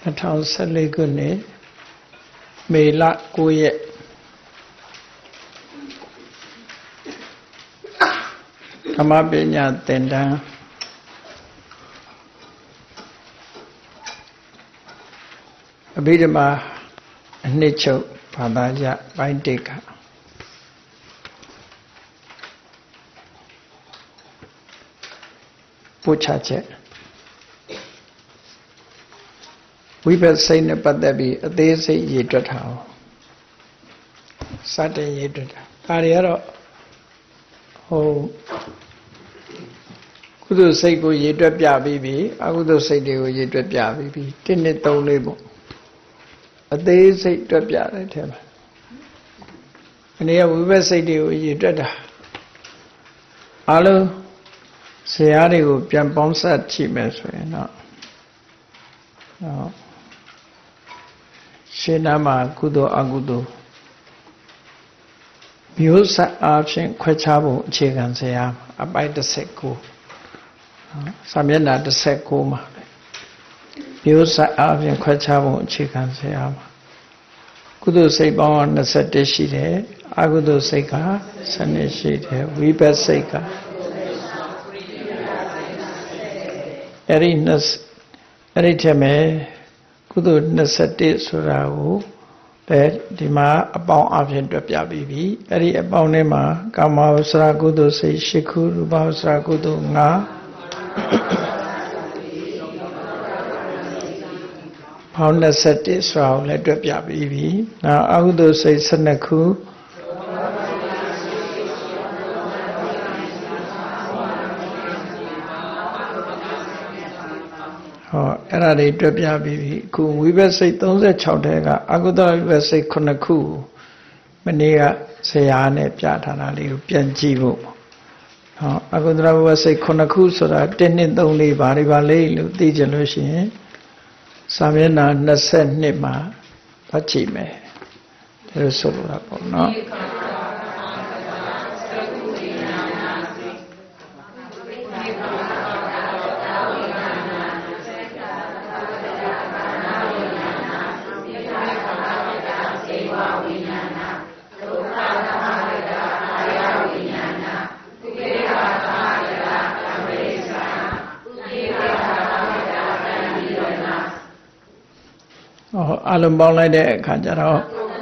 2014 ခုနှစ်မေလ9ရက်ဓမ္မပညာသင်တန်းအဘိဓမ္မာအနှစ်ချုပ်ဘာသာရပိုင်း1ကပို့ချချက်ဝိပဿနာစိတ်နဲ့ပတ်သက်ပြီးအသေးစိတ်ရေးတွက်ထားအောင်စတင်ရေးတွက်တာဒါတွေကတော့ကုသိုလ်စိတ်ကိုရေးတွက်ပြပြီးပြီအကုသိုလ်စိတ်တွေကိုရေးတွက်ပြပြီးပြီ1 2 3 4ပေါ့အသေးစိတ်တွက်ပြတယ်ထဲမှာအနေကဝိပဿနာစိတ်တွေကိုရေးတွက်တာအားလုံးဇရာတွေကိုပြန်ပေါင်းစပ်ကြည့်မယ်ဆိုရင်တော့ရှင်းနာမှာကုသိုလ်အကုသိုလ်မျိုးဆက်အားဖြင့်ခွဲခြားဖို့အခြေခံဇရာအပိုင်း19စာမျက်နှာ19မှာမျိုးဆက်အားဖြင့်ခွဲခြားဖို့အခြေခံဇရာမှာကုသိုလ်စိတ်ပေါင်း21ရှိတယ်အကုသိုလ်စိတ်က12ရှိတယ်ဝိပဿနာစိတ်ကအဲ့ဒီထဲမှာကုသိုလ်21ဆိုတာကိုပဲဒီမှာအပေါင်းအပြင်တွက်ပြပြီးပြီအဲ့ဒီအပေါင်းထဲမှာကာမဝဆရာကုသိုလ်စိတ်10ခုရူပဝဆရာကုသိုလ်5ပေါင်း21ဆိုတာကိုလည်းတွက်ပြပြီးပြီနောက်အကုသိုလ်စိတ်12ခုအဲ့ဒါတွေတွက်ပြပြီးပြီအခုဝိပဿနာစိတ်36တဲကအကုသိုလ်ဝိပဿနာစိတ်9ခုမနေ့ကဆရာနဲ့ပြထားတာလေးကိုပြန်ကြည့်ဖို့အကုသိုလ်ဝိပဿနာစိတ်9ခုဆိုတာ1 2 3 4ဘာတွေပါလဲလို့သိကြလို့ရှိရင်စာမျက်နှာ22မှာဖတ်ကြည့်မယ်ဒါလို့ဆိုလိုတာပေါ့နော်အလုံးပေါင်းလိုက်တဲ့အခါကျတော့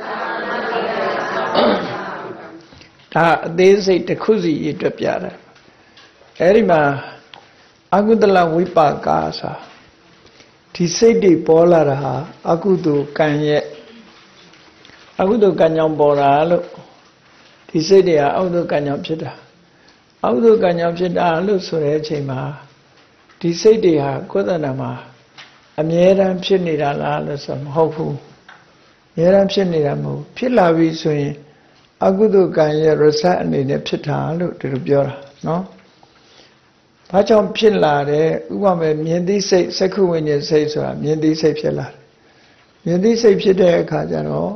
ဒါအသေးစိတ်တစ်ခုစီရတွက်ပြတယ်အဲဒီမှာအကုသလဝိပါကဆိုဒီစိတ်တွေပေါ်လာတာဟာအကုသိုလ်ကံရဲ့အကုသိုလ်ကံကြောင့်ပေါ်တာလို့ဒီစိတ်တွေဟာအကုသိုလ်ကံကြောင့်ဖြစ်တာအကုသိုလ်ကံကြောင့်ဖြစ်တာလို့ဆိုတဲ့အချိန်မှာဒီစိတ်တွေဟာကိုယ်တဏ္ဍာမှာအမြဲတမ်းဖြစ်နေတာလားလို့ဆိုမဟုတ်ဘူးအမြဲတမ်းဖြစ်နေတာမဟုတ်ဖြစ်လာပြီဆိုရင်အကုသိုလ်ကံရဲ့ result အနေနဲ့ဖြစ်တာလို့ဒီလိုပြောတာနော်ဘာကြောင့်ဖြစ်လာတဲ့ဥပမာမြင်သိစိတ်စက္ခုဝိညာဉ်စိတ်ဆိုတာမြင်သိစိတ်ဖြစ်လာတယ်မြင်သိစိတ်ဖြစ်တဲ့အခါကျတော့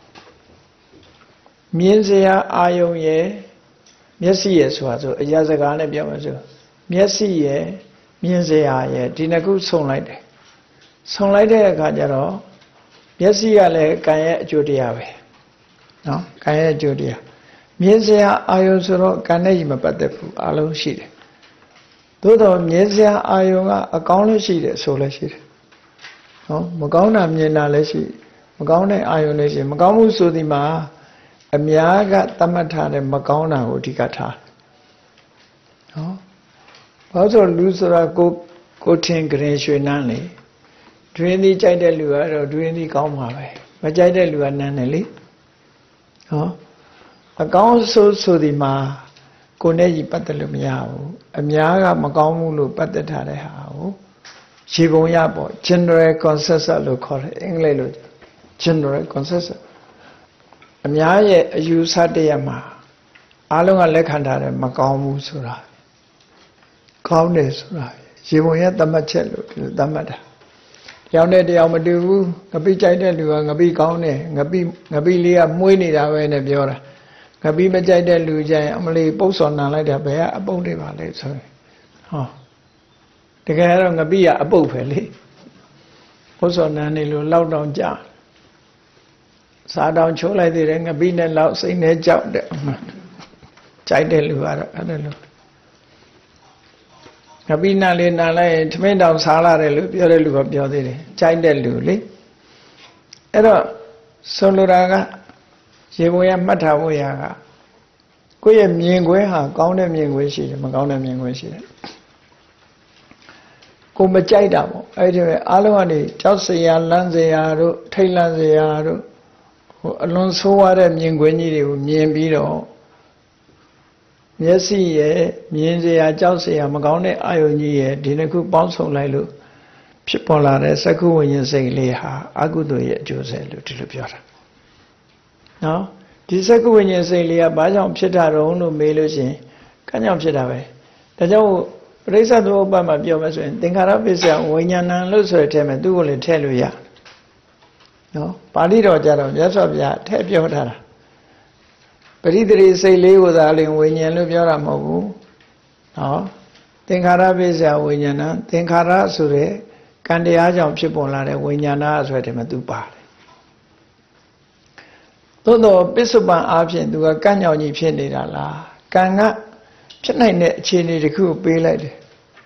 မြင်စရာအာယုံရဲ့မျက်စိရဲ့ဆိုတာဆိုအရာစကားနဲ့ပြောမှဆိုမျက်စိရဲ့မြင်စရာရဲ့ဒီနှစ်ခုဆုံလိုက်တယ်ဆုံလိုက်တဲ့အခါကျတော့မျက်စိကလည်းကံရဲ့အကျိုးတရားပဲနော်ကံရဲ့အကျိုးတရားမြင်စရာအာယုံဆိုတော့ကံနဲ့ကြီးမပတ်သက်ဘူးအလုံးရှိတယ်သို့တော့မြင်စရာအာယုံကအကောင်းလည်းရှိတယ်ဆိုလည်းရှိတယ်နော်မကောင်းတာမြင်တာလည်းရှိမကောင်းတဲ့အာယုံလည်းရှိမကောင်းမှုဆိုဒီမှာအများကသတ်မှတ်ထားတဲ့မကောင်းတာကိုအဓိကထားနော်ဘာလို့လူဆိုတာကိုထင်ကြင်ရွှေနန်းလေတွင်သည်ကြိုက်တဲ့လူကတော့တွင်သည်ကောင်းမှာပဲမကြိုက်တဲ့လူကနန်းတယ်လေဟောအကောင်းဆိုဒီမှာကိုယ်နဲ့ကြီးပတ်သက်လို့မရဘူးအများကမကောင်းဘူးလို့ပတ်သက်ထားတဲ့ဟာကိုရေပုံရပေါ့ general consensus လို့ခေါ်တယ်အင်္ဂလိပ်လို general consensus အများရဲ့အယူဆတရမှာအားလုံးကလက်ခံထားတယ်မကောင်းဘူးဆိုတာကောင်းတယ်ဆိုတာရေပုံရသတ်မှတ်ချက်လို့ဒီလိုသတ်မှတ်တာယောက်နဲ့တယောက်မတူဘူးငပိကြိုက်တဲ့လူကငပိကောင်းတယ်ငပိလေးကမွေးနေတာပဲနဲ့ပြောတာငပိမကြိုက်တဲ့လူကျရင်အမလေးပုတ်စော်နံလိုက်တာဘယ်ကအပုတ်တွေပါလဲဆိုရင်တကယ်တော့ငပိကအပုတ်ပဲလေဆိုနန်းနေလို့လောက်တောင်ကြာစားတောင်ချိုးလိုက်သေးတယ်ငပိနဲ့လောက်စိတ်နဲ့ကြောက်တဲ့ကြိုက်တဲ့လူကတော့အဲ့ဒါလို့ငပိနာလေးနာလိုက်ရင်ထမင်းတောင်စားလာတယ်လို့ပြောတဲ့လူကပြောသေးတယ်ကြိုက်တဲ့လူလေအဲ့တော့ဆိုလိုတာကရေပုံရမှတ်ထားဖို့ရကကိုယ့်ရဲ့မြင်ကွင်းဟာကောင်းတဲ့မြင်ကွင်းရှိတယ်မကောင်းတဲ့မြင်ကွင်းရှိတယ်ကိုမကြိုက်တာပေါ့အဲ့ဒီမဲ့အားလုံးကနေကြောက်စရာလန့်စရာတို့ထိတ်လန့်စရာတို့ဟိုအလွန်ဆိုးရတဲ့မြင်ကွင်းကြီးတွေကိုမြင်ပြီးတော့မျက်စိရဲ့မြင်စရာကြောက်စရာမကောင်းတဲ့အာယုန်ကြီးရဲ့ဒီနှစ်ခုပေါင်းစုံလိုက်လို့ဖြစ်ပေါ်လာတဲ့စက္ခုဝိညာဉ်စိတ်လေးဟာအကုသိုလ်ရဲ့အကျိုးဆက်လို့ဒီလိုပြောတာနော်ဒီစက္ခုဝိညာဉ်စိတ်လေးကဘာကြောင့်ဖြစ်တာတုံးလို့မေးလို့ရှိရင်ကံကြောင့်ဖြစ်တာပဲဒါကြောင့်ပရိစ္ဆေသမုပ္ပါဒ်မှာပြောမယ်ဆိုရင်သင်္ခါရပစ္စယဝိညာဏလို့ဆိုတဲ့ထဲမှာသူ့ကိုလည်းထည့်လို့ရနော်ပါဠိတော်ကြတော့မြတ်စွာဘုရားထည့်ပြောထားတာပရိသေရိစိတ်လေးကိုသာလင်ဝိညာဉ်လို့ပြောတာမဟုတ်ဘူးနော်သင်္ခါရပစ္စယဝိညာဏသင်္ခါရဆိုတဲ့ကံတရားကြောင့်ဖြစ်ပေါ်လာတဲ့ဝိညာဏဆိုတဲ့ထဲမှာသူပါတယ်သို့တော့ပစ္စုပန်အားဖြင့်သူကကံ့ကြောင့်ကြီးဖြစ်နေတာလားကံကဖြစ်နိုင်တဲ့အခြေအနေတစ်ခုကိုပေးလိုက်တယ်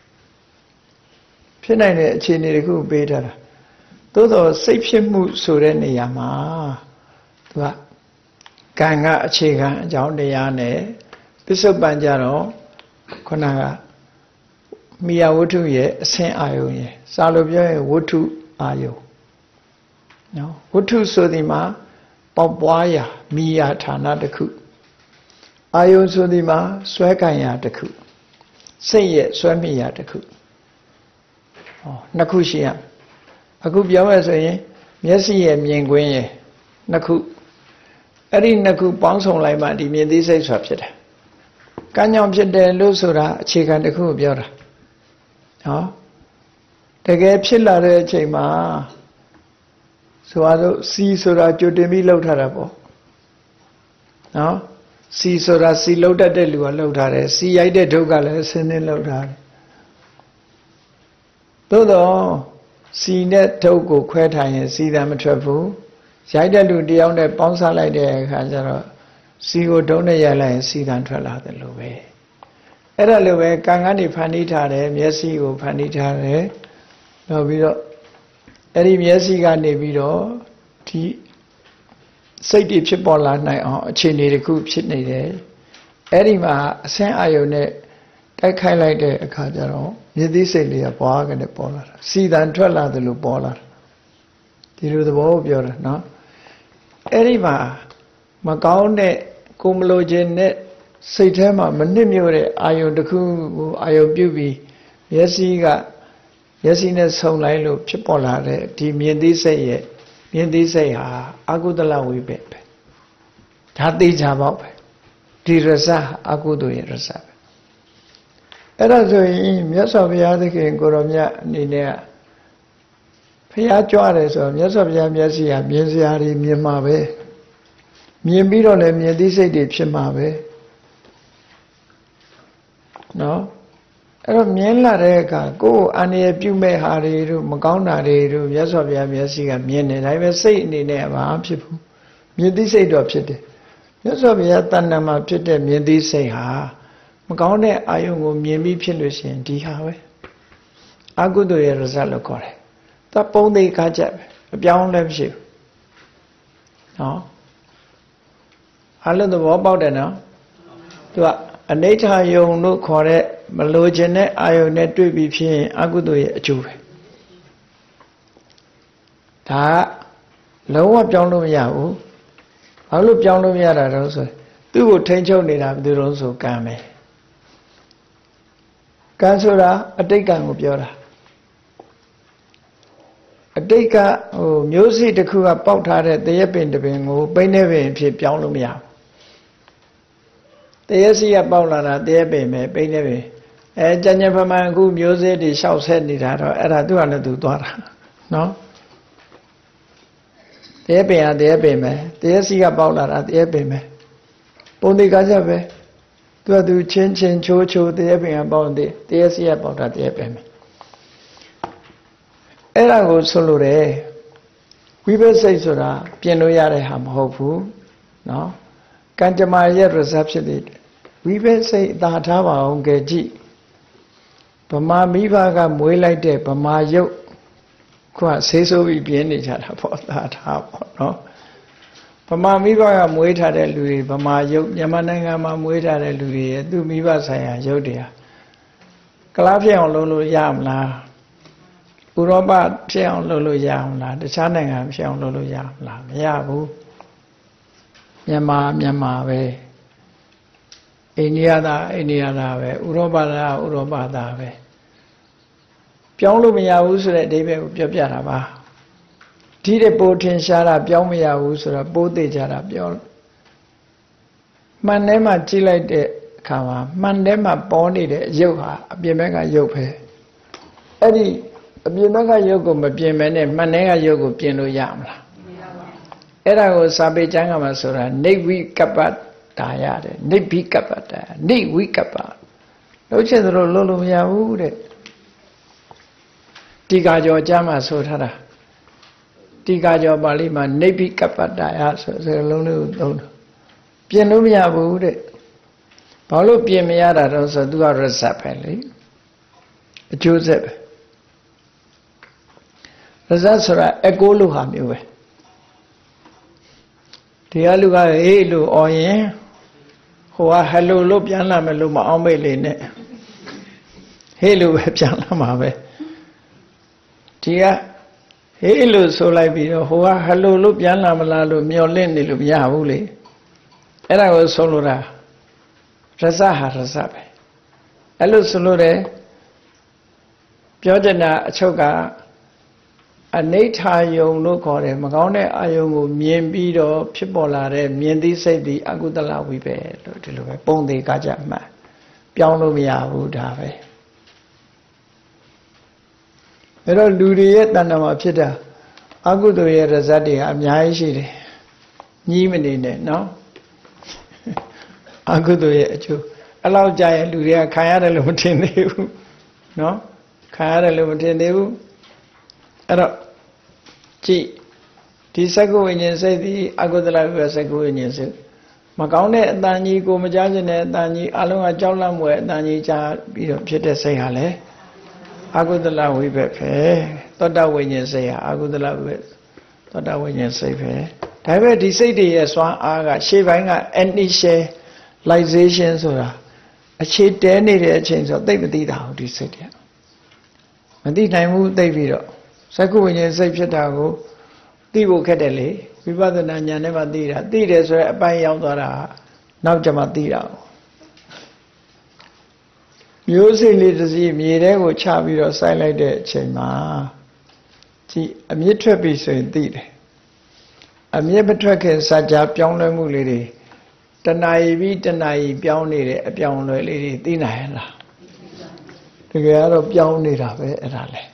ဖြစ်နိုင်တဲ့အခြေအနေတစ်ခုကိုပေးထားတာသို့တော့စိတ်ဖြစ်မှုဆိုတဲ့နေရာမှာသူကကံကအခြေခံအကြောင်းတရားနဲ့ပစ္စုပန်ကြတော့ခုနကမိယာဝတ္ထုရဲ့အဆင့်အာယုံရဲ့စာလို့ပြောရင်ဝတ္ထုအာယုံနော်ဝတ္ထုဆိုဒီမှာပေါက်ပွားရာမိယာဌာနတစ်ခုအာယုံဆိုဒီမှာဆွဲကံရာတစ်ခုစိတ်ရဲ့ဆွဲမိရာတစ်ခုနှစ်ခုရှိရအခုပြောမယ်ဆိုရင်မျက်စိရဲ့မြင်ကွင်းရဲ့နှစ်ခုအဲ့ဒီနှစ်ခုပေါင်းစုံလိုက်မှဒီမြင်သိစိတ်ဆိုတာဖြစ်တယ်ကံကြောင့်ဖြစ်တယ်လို့ဆိုတာအခြေခံတစ်ခုကိုပြောတာနော်တကယ်ဖြစ်လာတဲ့အချိန်မှာဆိုတော့စီဆိုတာကြိုတင်ပြီးလှုပ်ထားတာပေါ့နော်စီဆိုတာစီလှုပ်တတ်တဲ့လူကလှုပ်ထားတယ်စီရိုက်တဲ့ဒုက္ခလည်းဆင်းသင်းလှုပ်ထားတယ်သို့တော့စီနဲ့ဒုက္ခကိုခွဲထားရင်စီသာမထွက်ဘူးရိုက်တဲ့လူတယောက်နဲ့ပေါင်းစားလိုက်တဲ့အခါကျတော့စီကိုဒုံးနဲ့ရိုက်လိုက်ရင်စီသာထွက်လာတယ်လို့ပဲအဲ့ဒါလိုပဲကံကနေဖန်တီးထားတယ်မျက်စိကိုဖန်တီးထားတယ်နောက်ပြီးတော့အဲ့ဒီမျက်စိကနေပြီးတော့ဒီစိတ်တွေဖြစ်ပေါ်လာနိုင်အောင်အခြေအနေတစ်ခုဖြစ်နေတယ်အဲ့ဒီမှာအဆင်းအာယုန်နဲ့တိုက်ခိုက်လိုက်တဲ့အခါကျတော့မြစ်သိစိတ်လေးကပွားကနေပေါ်လာတာစီတန်ထွက်လာတယ်လို့ပေါ်လာတာဒီလိုသဘောကိုပြောတာနော်အဲ့ဒီမှာမကောင်းတဲ့ကိုမလိုခြင်းနဲ့စိတ်ထဲမှာမနစ်မြို့တဲ့အာယုန်တစ်ခုကိုအာယုန်ပြုပြီးမျက်စိနဲ့ဆုံလိုက်လို့ဖြစ်ပေါ်လာတဲ့ဒီမြင်သိစိတ်ရဲ့မြင်သိစိတ်ဟာအကုသလဝိပက်ပဲဒါသိချာပေါ့ပဲဒီရစအကုသိုလ်ရဲ့ရစပဲအဲ့ဒါဆိုရင်မြတ်စွာဘုရားသခင်ကိုရောမြတ်အနေနဲ့ဖျားကြွတယ်ဆိုတော့မြတ်စွာဘုရားမျက်စိဟာမြင်စရာတွေမြင်မှာပဲမြင်ပြီးတော့လည်းမြင်သိစိတ်တွေဖြစ်မှာပဲနော်အဲ့တော့မြင်လာတဲ့အခါကိုယ်အန္တရာယ်ပြုမဲ့ဟာတွေတို့မကောင်းတာတွေတို့မြတ်စွာဘုရားမျက်စိကမြင်နေတယ်ဒါပေမဲ့စိတ်အနေနဲ့ဘာဖြစ်ဘူးမြင်သိစိတ်တော့ဖြစ်တယ်မြတ်စွာဘုရားတဏ္ဍာမှာဖြစ်တဲ့မြင်သိစိတ်ဟာမကောင်းတဲ့အာယုံကိုမြင်ပြီးဖြစ်လို့ရှိရင်ဒီဟာပဲအကုသိုလ်ရဲ့ result လို့ခေါ်တယ်သပုံသေးခါချက်ပဲအပြောင်းလည်းမရှိဘူးနော်အားလုံးသဘောပေါက်တယ်နော်သူကအနိဋ္ဌာယုံလို့ခေါ်တဲ့မလိုချင်တဲ့အာယုန်နဲ့တွေ့ပြီးဖြစ်ရင်အကုသိုလ်ရဲ့အကျိုးပဲဒါကလုံးဝပြောင်းလို့မရဘူးဘာလို့ပြောင်းလို့မရတာတော့ဆိုသူ့ကိုထိန်းချုပ်နေတာဘယ်သူတော့ဆိုကံပဲကံဆိုတာအတိတ်ကံကိုပြောတာအတိတ်ကမျိုးစိတစ်ခုကပေါက်ထားတဲ့တရက်ပင်တစ်ပင်ကိုပိန်းနေပင်ဖြစ်ပြောင်းလို့မရဘူးတရက်စီကပေါက်လာတာတရက်ပင်ပဲပိန်းနေပင်ကြံ့ကြံ့ဖမှန်အခုမျိုးစေ့တွေရှောက်ဆက်နေတာတော့အဲ့ဒါသူ့ဟာနဲ့သူသွားတာနော်တရက်ပင်ဟာတရက်ပင်ပဲတရက်စီကပေါက်လာတာတရက်ပင်ပဲပုံသေးကားချက်ပဲသူကသူချင်းချင်းချိုးချိုးတရက်ပင်ကပေါက်တယ်တရက်စီကပေါက်တာတရက်ပင်ပဲအဲ့ဒါကိုဆိုလိုတယ်ဝိပဿစိတ်ဆိုတာပြင်လို့ရတဲ့ဟာမဟုတ်ဘူးနော်ကံကြမ္မာရဲ့ result ဖြစ်တဲ့ဝိပဿစိတ်အသာထားပါအောင်ကြည့်ဗမာမိဘကမွေးလိုက်တဲ့ဗမာရုပ်ခုကဆေးဆိုးပြီးပြင်းနေကြတာပေါ့သာထားပေါ့နော်ဗမာမိဘကမွေးထားတဲ့လူတွေဗမာရုပ်မြန်မာနိုင်ငံမှာမွေးထားတဲ့လူတွေရဲ့သူ့မိဘဆိုင်ရာရုပ်တွေဟာကလားဖြစ်အောင်လုပ်လို့ရမလားဥရောပဖြစ်အောင်လုပ်လို့ရအောင်လားတခြားနိုင်ငံဖြစ်အောင်လုပ်လို့ရမလားမရဘူးမြန်မာပဲအိန္ဒိယသားအိန္ဒိယသားပဲဥရောပသားဥရောပသားပဲပြောင်းလို့မရဘူးဆိုတဲ့အဓိပ္ပာယ်ကိုပြောပြတာပါဒီတဲ့ပိုထင်ရှားတာပြောင်းမရဘူးဆိုတော့ပိုးသေးကြတာပြောမှန်ထဲမှာကြည့်လိုက်တဲ့အခါမှာမှန်ထဲမှာပေါ်နေတဲ့အယုတ်ဟာအပြင်ဘက်ကယုတ်ပဲအဲ့ဒီအပြင်ဘက်ကယုတ်ကိုမပြင်မဲနဲ့မှန်ထဲကယုတ်ကိုပြင်လို့ရမလားအဲ့ဒါကိုစာပေကျမ်းကမှာဆိုတာနေဝိကပ္ပတာရတယ်နေဘိကပ္ပတာနေဝိကပ္ပလို့ချက်သလိုလုပ်လို့မရဘူးတဲ့တိကာကျော်ကျမ်းမှာဆိုထားတာတိကာကျော်ပါဠိမှာနေဘိကပ္ပတာယဆိုစကားလုံးလေးကိုသုံးတယ်ပြင်လို့မရဘူးတဲ့ဘာလို့ပြင်မရတာတော့ဆိုသူက result ပဲလေအကျိုးဆက်ပဲ result ဆိုတာ echo လို့ဟာမျိုးပဲဒီကလူကဟေးလို့អော်ရင်ဟိုက hello လို့ပြန်လာမယ်လို့မအောင်မေ့လေနဲ့ဟေးလို့ပဲပြန်လာမှာပဲဒီကဟေးလို့ဆိုလိုက်ပြီးတော့ဟိုက hello လို့ပြန်လာမလားလို့မျောလင့်နေလို့မရဘူးလေအဲ့ဒါကိုဆုံးလို့တာရစဟာရစပဲအဲ့လိုဆိုလို့တယ်ပြောချင်တာအချုပ်ကအနိဋ္ဌာယုံလို့ခေါ်တယ်မကောင်းတဲ့အာယုံကိုမြင်ပြီးတော့ဖြစ်ပေါ်လာတဲ့မြင်သိစိတ်ဒီအကုသလဝိပဲလို့ဒီလိုပဲပုံသေးကကြမှန်ပြောင်းလို့မရဘူးဒါပဲအဲ့တော့လူတွေရဲ့တဏ္ဍာမှာဖြစ်တာအကုသိုလ်ရဲ့ result တွေကအများကြီးရှိတယ်ညည်းမနေနဲ့နော်အကုသိုလ်ရဲ့အကျိုးအဲ့လောက်ကြာရင်လူတွေကခံရတယ်လို့မထင်သေးဘူးနော်ခံရတယ်လို့မထင်သေးဘူးအဲ့တော့ကြည့်ဒီစက္ကုဝိညာဉ်စိတ်ဒီအကုသလဝိပစက္ကုဝိညာဉ်စိတ်မကောင်းတဲ့အတန်ကြီးကိုမကြားခြင်းတဲ့အတန်ကြီးအလုံးကကြောက်လန့်မွယ်အတန်ကြီးကြားပြီးတော့ဖြစ်တဲ့စိတ်ဟာလေအကုသလဝိပပဲသောတဝိညာဉ်စိတ်ဟာအကုသလဝိပသောတဝိညာဉ်စိတ်ပဲဒါပေမဲ့ဒီစိတ်တွေရဲ့စွမ်းအားကရှေ့ပိုင်းက initialization ဆိုတာအခြေတဲနေတဲ့အချိန်ဆိုသိမသိတာဟုတ်ဒီစိတ်တွေမသိနိုင်ဘူးသိပြီးတော့စက္ကုဝိညာဉ်စိတ်ဖြစ်တာကိုသိဖို့ခက်တယ်လေဝိပဿနာဉာဏ်နဲ့မှသိတာသိတယ်ဆိုရင်အပိုင်းရောက်သွားတာနောက်ကျမှသိတာမျိုးစိတ်လေးတစ်စီးမြေထဲကိုချပြီးတော့စိုက်လိုက်တဲ့အချိန်မှာကြည်အမြင့်ထွက်ပြီဆိုရင်သိတယ်အမြင့်မထွက်ခင်စัจ जा ပြောင်းလဲမှုလေးတွေတဏှာကြီးပြီးတဏှာကြီးပြောင်းနေတဲ့အပြောင်းလဲလေးတွေသိနိုင်လားတကယ်ကတော့ပြောင်းနေတာပဲအဲ့ဒါလေ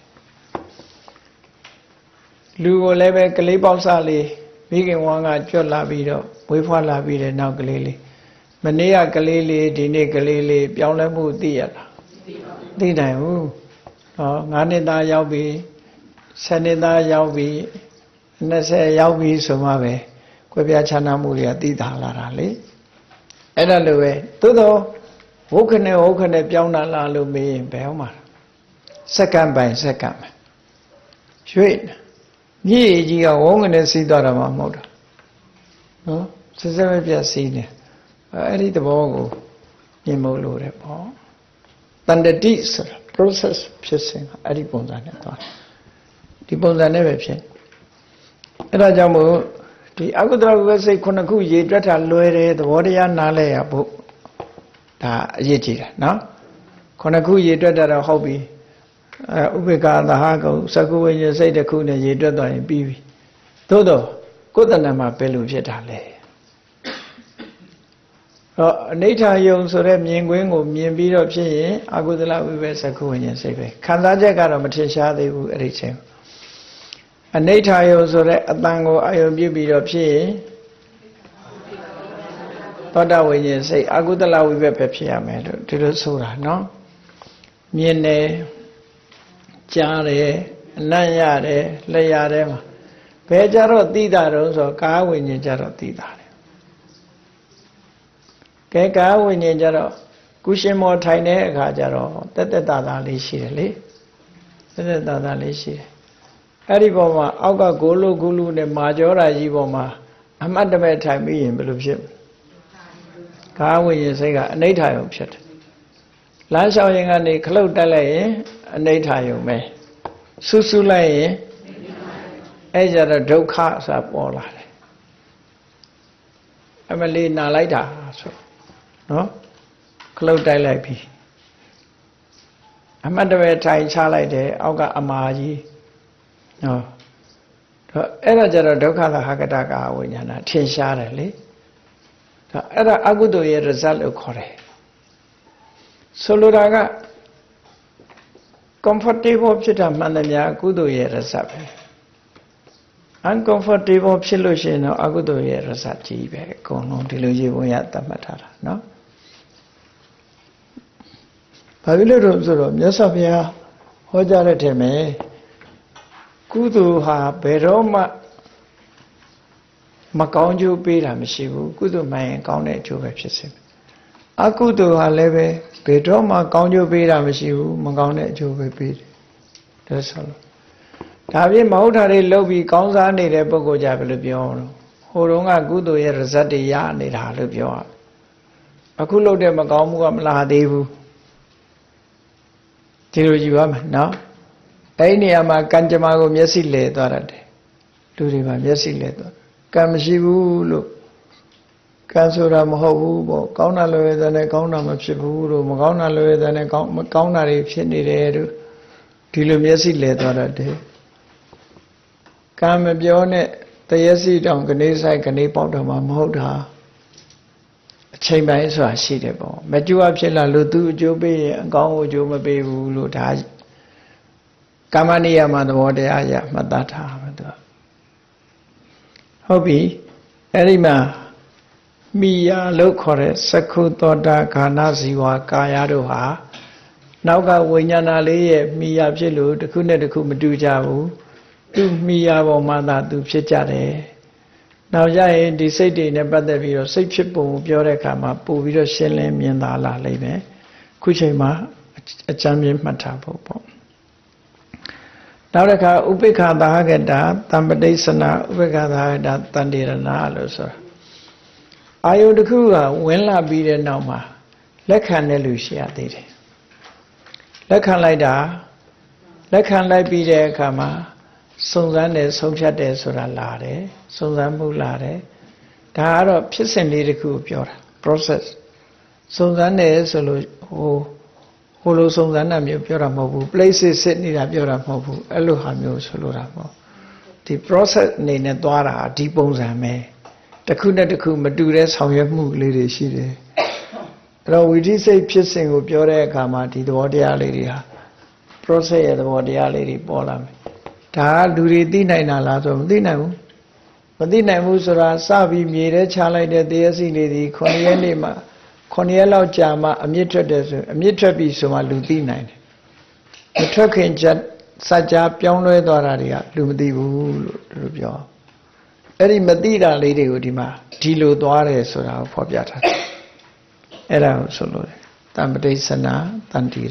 လူကိုလည်းပဲကလေးပေါက်စလေးမိခင်ဝမ်းကကြွတ်လာပြီးတော့ဝေးဖွားလာပြီးတဲ့နောက်ကလေးလေးမနေ့ကကလေးလေးဒီနေ့ကလေးလေးပြောင်းလဲမှုသိရလားသိနိုင်ဘူးဟော9နှစ်သားရောက်ပြီ10နှစ်သားရောက်ပြီ20ရောက်ပြီဆိုမှပဲကွဲပြားခြားနားမှုတွေကသိတာလာတာလေအဲ့ဒါလိုပဲသို့တော့ဝုခနဲ့ပြောင်းတာလားလို့မေးရင်ဘယ်ဟုတ်မှာစက္ကန့်ပိုင်းစက္ကန့်ပဲရွေ့မြေကြီးကဝုန်းကနေစီးသွားတာမှမဟုတ်တာနော်စစပဲပြစီးနေအဲ့ဒီသဘောကိုမြင်ဖို့လိုတယ်ပေါ့တန်တတိဆိုတာ process ဖြစ်စဉ်အဲ့ဒီပုံစံနဲ့သွားဒီပုံစံနဲ့ပဲဖြစ်အဲ့ဒါကြောင့်မို့ဒီအကုသလဝိပဿစိတ်ခုနှစ်ခုရေတွက်တာလွယ်တယ်သဘောတရားနားလဲရဖို့ဒါအရေးကြီးတယ်နော်ခုနှစ်ခုရေတွက်တာတော့ဟုတ်ပြီဥပေက္ခသဟကုစက္ကုဝိညာဉ်စိတ်တစ်ခုနဲ့ရေတွက်သွားရင်ပြီးပြီသို့တော့ကိုယ်တဏ္ဍမှာဘယ်လိုဖြစ်တာလဲအနိဋ္ဌာယုံဆိုတဲ့မြင်ကွင်းကိုမြင်ပြီးတော့ဖြစ်ရင်အကုသလဝိပဿစက္ကုဝိညာဉ်စိတ်ပဲခံစားချက်ကတော့မထင်ရှားသေးဘူးအဲ့ဒီချိန်အနိဋ္ဌာယုံဆိုတဲ့အတန်ကိုအာယုံပြုပြီးတော့ဖြစ်ရင်သောတဝိညာဉ်စိတ်အကုသလဝိပဿပဲဖြစ်ရမယ်လို့ဒီလိုဆိုတာနော်မြင်တယ်ကြားတယ်အနံ့ရတယ်လျှာထဲမှာဘယ်ကြတော့သိတာတော့ဆိုကာဝိညာဉ်ကြတော့သိတာတယ်ကဲကာဝိညာဉ်ကြတော့ကုရှင်မောထိုင်တဲ့အခါကျတော့တက်တက်တာလေးရှိတယ်လေတက်တက်တာလေးရှိတယ်အဲ့ဒီပေါ်မှာအောက်ကဂိုလုဂုလုနဲ့မာကြောရာကြီးပေါ်မှာအမှတ်တမဲ့ထိုင်ပြီးရင်ဘယ်လိုဖြစ်ကာဝိညာဉ်စိတ်ကအနိဋ္ဌာယုံဖြစ်တယ်လမ်းလျှောက်ရင်ကနေခလုတ်တက်လိုက်ရင်အနိဋ္ဌာယုံပဲဆူဆူလိုက်ရင်အဲ့ကြတော့ဒုက္ခဆိုတာပေါ်လာတယ်အမလေးနာလိုက်တာဆိုနော်ခလုတ်တိုက်လိုက်ပြီအမှတ်တမဲ့ထိုင်ချလိုက်တယ်အောက်ကအမာကြီးနော်အဲ့ဒါကြတော့ဒုက္ခသဟကတကာဝိညာဏထင်ရှားတယ်လေဒါအဲ့ဒါအကုသိုလ်ရဲ့ result လို့ခေါ်တယ်ဆိုလိုတာက comfortable ဖြစ်တာမှန်တယ်များအကုသိုလ်ရဲ့ result ပဲ uncomfortable ဖြစ်လို့ရှိရင်တော့အကုသိုလ်ရဲ့ result ကြီးပဲအကုန်လုံးဒီလိုရေပုံရသတ်မှတ်ထားတာနော်ဘာဖြစ်လို့ဆိုတော့မြတ်စွာဘုရားဟောကြားတဲ့ထင်မယ်ကုသိုလ်ဟာဘယ်တော့မှမကောင်းကျိုးပေးတာမရှိဘူးကုသိုလ်မှန်ရင်ကောင်းတဲ့အကျိုးပဲဖြစ်စေအကုသိုလ်ဟာလည်းပဲဘယ်တော့မှကောင်းကျိုးပေးတာမရှိဘူးမကောင်းတဲ့အကျိုးပဲပေးတယ်ဒါဆိုလို့ဒါပြင်မဟုတ်တာတွေလုပ်ပြီးကောင်းစားနေတဲ့ပုဂ္ဂိုလ်ကြဘယ်လိုပြောလို့ဟိုတုန်းကကုသိုလ်ရဲ့ result တွေရနေတာလို့ပြောရအခုလုပ်တဲ့မကောင်းမှုကမလာသေးဘူးဒီလိုကြည့်ပါမယ်နော်အဲ့ဒီနေရာမှာကံကြမ္မာကိုမျက်စိလဲသွားတယ်လူတွေမှာမျက်စိလဲသွားကံမရှိဘူးလို့ကံဆိုတာမဟုတ်ဘူးပေါ့ကောင်းတာလွယ်တဲ့နဲ့ကောင်းတာမဖြစ်ဘူးလို့မကောင်းတာလွယ်တဲ့နဲ့မကောင်းတာတွေဖြစ်နေတယ်လို့ဒီလိုမျက်စိလဲသွားတယ်ကံမပြောနဲ့တရက်စီတောင်ကနေဆိုင်ကနေပေါက်တော့မှမဟုတ်တာအချိန်ပိုင်းဆိုတာရှိတယ်ပေါ့မကြွဖြစ်လာလို့သူအကျိုးပေးရင်အကောင်းကိုအကျိုးမပေးဘူးလို့ဒါကာမနိယမသဘောတရားရမှတ်သားထားမှာသူဟုတ်ပြီအဲ့ဒီမှာမိယာလို့ခေါ်တဲ့သက္ခုသောတာခန္ဓာဇီဝကာယတို့ဟာနောက်ကဝိညာဏလေးရဲ့မိယာဖြစ်လို့တစ်ခုနဲ့တစ်ခုမတူကြဘူးသူမိယာပေါ်မှာသာသူဖြစ်ကြတယ်နောက်ကြရင်ဒီစိတ်တွေနဲ့ပတ်သက်ပြီးတော့စိတ်ဖြစ်ပုံကိုပြောတဲ့အခါမှာပို့ပြီးတော့ရှင်းလင်းမြင်သာလာလိမ့်မယ်ခုချိန်မှာအကြမ်းမြင်မှတ်ထားဖို့ပေါ့နောက်တစ်ခါဥပိ္ပခာသဟကတာတံပဋိစ္စနာဥပိ္ပခာသဟကတာတန်တေရဏလို့ဆိုတာအာယုတစ်ခုကဝင်လာပြီးတဲ့နောက်မှာလက်ခံတဲ့လူရှိရသေးတယ်လက်ခံလိုက်တာလက်ခံလိုက်ပြီးတဲ့အခါမှာစုံစမ်းတယ်ဆုံးဖြတ်တယ်ဆိုတာလာတယ်စုံစမ်းမှုလာတယ်ဒါကတော့ဖြစ်စဉ်လေးတစ်ခုကိုပြောတာ process စုံစမ်းတယ်ဆိုလို့ဟိုလိုစုံစမ်းတာမျိုးပြောတာမဟုတ်ဘူး places စစ်နေတာပြောတာမဟုတ်ဘူးအဲ့လိုဟာမျိုးဆိုလိုတာပေါ့ဒီ process အနေနဲ့သွားတာဒီပုံစံပဲတစ်ခုနဲ့တစ်ခုမတူတဲ့ဆောင်ရွက်မှုလေးတွေရှိတယ်အဲ့တော့ဝိသိစိတ်ဖြစ်စဉ်ကိုပြောတဲ့အခါမှာဒီသဘောတရားလေးတွေဟာ process ရဲ့သဘောတရားလေးတွေပေါ်လာမယ်ဒါကလူတွေသိနိုင်တာလားဆိုမသိနိုင်ဘူးမသိနိုင်ဘူးဆိုတာစပြီးမြေထဲချလိုက်တဲ့တရားစီလေးတွေ9ရက်နေ့မှ9ရက်လောက်ကြာမှအမြင့်ထွက်တယ်ဆိုအမြင့်ထွက်ပြီဆိုမှလူသိနိုင်တယ်မထွက်ခင်ချက်စัจ जा ပြောင်းလဲသွားတာတွေကလူမသိဘူးလို့သူပြောအဲ့ဒီမသိတာလေးတွေကိုဒီမှာဒီလိုသွားတယ်ဆိုတာကိုဖော်ပြထားတယ်အဲ့ဒါကိုဆိုလို့တံပဋိစ္စနာတန်တိရဏ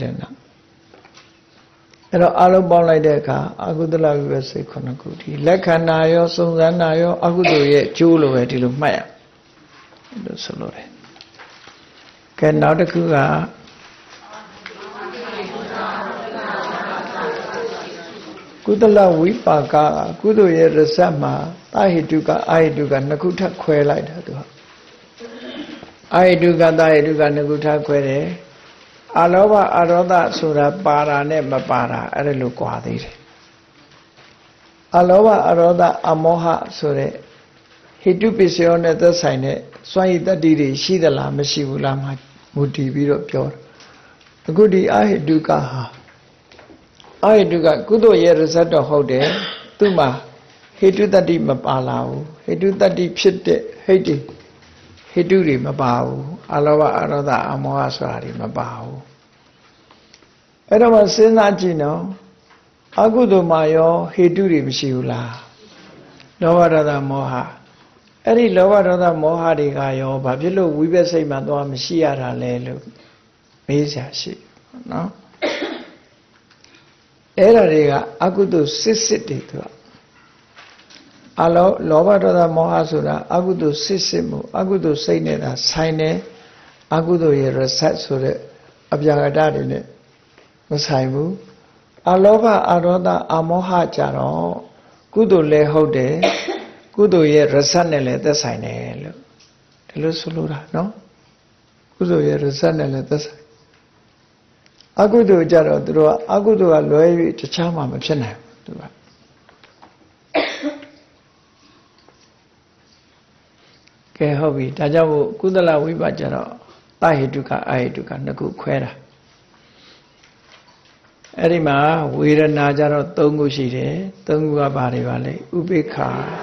အဲ့တော့အလုံးပေါင်းလိုက်တဲ့အခါအကုသလဝိပဿနာ9ခုဒီလက္ခဏာရောစုံစမ်းတာရောအကုသိုလ်ရဲ့အကျိုးလိုပဲဒီလိုမှတ်ရလို့ဆိုလို့တယ်ကဲနောက်တစ်ခုကကုသလဝိပါကကုသိုလ်ရဲ့ရစမှာတာဟိတုကအာဟိတုကနှစ်ခုထပ်ခွဲလိုက်တာသူကအာဟိတုကတာဟိတုကနှစ်ခုထပ်ခွဲတယ်အလောဘအရောဒဆိုတာပါတာနဲ့မပါတာအဲ့ဒါလိုကွာသေးတယ်အလောဘအရောဒအမောဟဆိုတဲ့ဟိတုပစ္စယောနဲ့သက်ဆိုင်တဲ့စွမ်းရည်တတ္တိတွေရှိသလားမရှိဘူးလားမှမူတည်ပြီးတော့ပြောတယ်အခုဒီအာဟိတုကဟာအာဟိတုကကုသိုလ်ရဲ့ရဇတ်တော်ဟုတ်တယ်သူ့မှာဟိတုတတ္တိမပါလာဘူးဟိတုတတ္တိဖြစ်တဲ့ဟိတုတွေမပါဘူးအလောဘအရောဒအမောဟဆိုတာတွေမပါဘူးအဲ့တော့မှစဉ်းစားကြည့်နော်အကုသိုလ်မှာရောဟေတုတွေမရှိဘူးလားလောဘဒေါသမောဟအဲ့ဒီလောဘဒေါသမောဟတွေကရောဘာဖြစ်လို့ဝိပဿစိတ်မှာသွားမရှိရတာလဲလို့မေးစရာရှိနော်အဲ့ဒါတွေကအကုသိုလ်စစ်တွေသူကအလောဘဒေါသမောဟဆိုတာအကုသိုလ်စစ်မှုအကုသိုလ်စိတ်နဲ့သာဆိုင်တယ်အကုသိုလ်ရဲ့ result ဆိုတဲ့အပြာကတတွေနဲ့မဆိုင်ဘူးအလောဘအဒေါသအမောဟကြတော့ကုသိုလ်လည်းဟုတ်တယ်ကုသိုလ်ရဲ့ result နဲ့လည်းသက်ဆိုင်တယ်လို့ဒီလိုဆိုလိုတာနော်ကုသိုလ်ရဲ့ result နဲ့လည်းသက်ဆိုင်အကုသိုလ်ကြတော့သူတို့ကအကုသိုလ်ကလွဲ၍တခြားမှမဖြစ်နိုင်ဘူးသူကကဲဟုတ်ပြီဒါကြောင့်ကုသလဝိပါကြတော့သဟေတုကအဟေတုကနှစ်ခုခွဲတာအဲ့ဒီမှာဝေဒနာကြတော့၃ခုရှိတယ်၃ခုကဘာတွေပါလဲဥပေက္ခ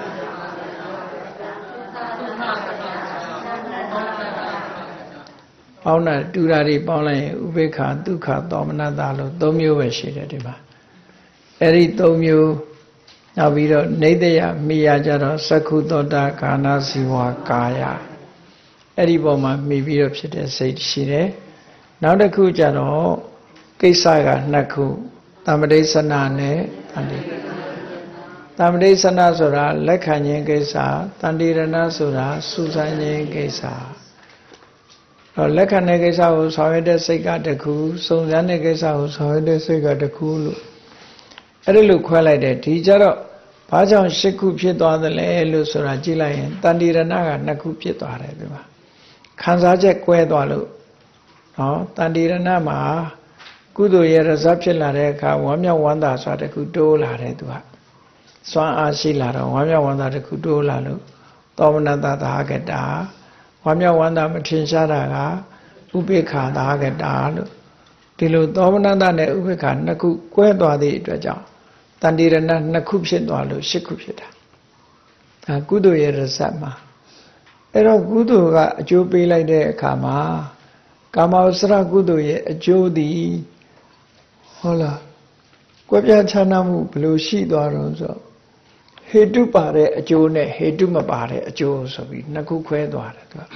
ပေါင်းတာတူတာတွေပေါင်းလိုက်ရင်ဥပေက္ခဒုက္ခသောမနတလို့၃မျိုးပဲရှိတယ်ဒီမှာအဲ့ဒီ၃မျိုးနောက်ပြီးတော့နေတယမိယာကြတော့သက္ခုသောတာကာနာဇီဝကာယအဲ့ဒီပေါ်မှာမိပြီးတော့ဖြစ်တဲ့စိတ်ရှိတယ်နောက်တစ်ခုကြတော့ကိစ္စကနှစ်ခုတမ္ပတိသနာနဲ့တန်တိတမ္ပတိသနာဆိုတာလက်ခံခြင်းကိစ္စတန်တိရဏဆိုတာစူးစမ်းခြင်းကိစ္စလက်ခံတဲ့ကိစ္စကိုဆောင်ရွက်တဲ့စိတ်ကတစ်ခုစုံစမ်းတဲ့ကိစ္စကိုဆောင်ရွက်တဲ့စိတ်ကတစ်ခုလို့အဲ့ဒီလိုခွဲလိုက်တယ်ဒီကြတော့ဘာကြောင့်၈ခုဖြစ်သွားသလဲလို့ဆိုတာကြည့်လိုက်ရင်တန်တိရဏက2ခုဖြစ်သွားတယ်ဒီမှာခံစားချက်ကွဲသွားလို့နော်တန်တိရဏမှာကုသိုလ်ရဲ့ရဇဖြစ်လာတဲ့အခါဝမ်းမြောက်ဝမ်းသာဆိုတာတစ်ခုတိုးလာတယ်သူကစွမ်းအားရှိလာတော့ဝမ်းမြောက်ဝမ်းသာတစ်ခုတိုးလာလို့သောမနတသာဟကတာဝမ်းမြောက်ဝမ်းသာမထင်ရှားတာကဥပေက္ခသာဟကတာလို့ဒီလိုသောမနတနဲ့ဥပေက္ခ2ခုကွဲသွားသည့်အတွက်ကြောင့်တန်တိရဏ2ခုဖြစ်သွားလို့8ခုဖြစ်တာဒါကုသိုလ်ရဲ့ရဇမှာအဲ့တော့ကုသိုလ်ကအကျိုးပေးလိုက်တဲ့အခါမှာကာမဝဆရကုသိုလ်ရဲ့အကျိုးသည်ဟုတ်လားကွဲပြားခြားနားမှုဘယ်လိုရှိသွားတော့ဆိုဟေတုပါတဲ့အကျိုးနဲ့ဟေတုမပါတဲ့အကျိုးဆိုပြီး2ခုခွဲသွားတယ်သူက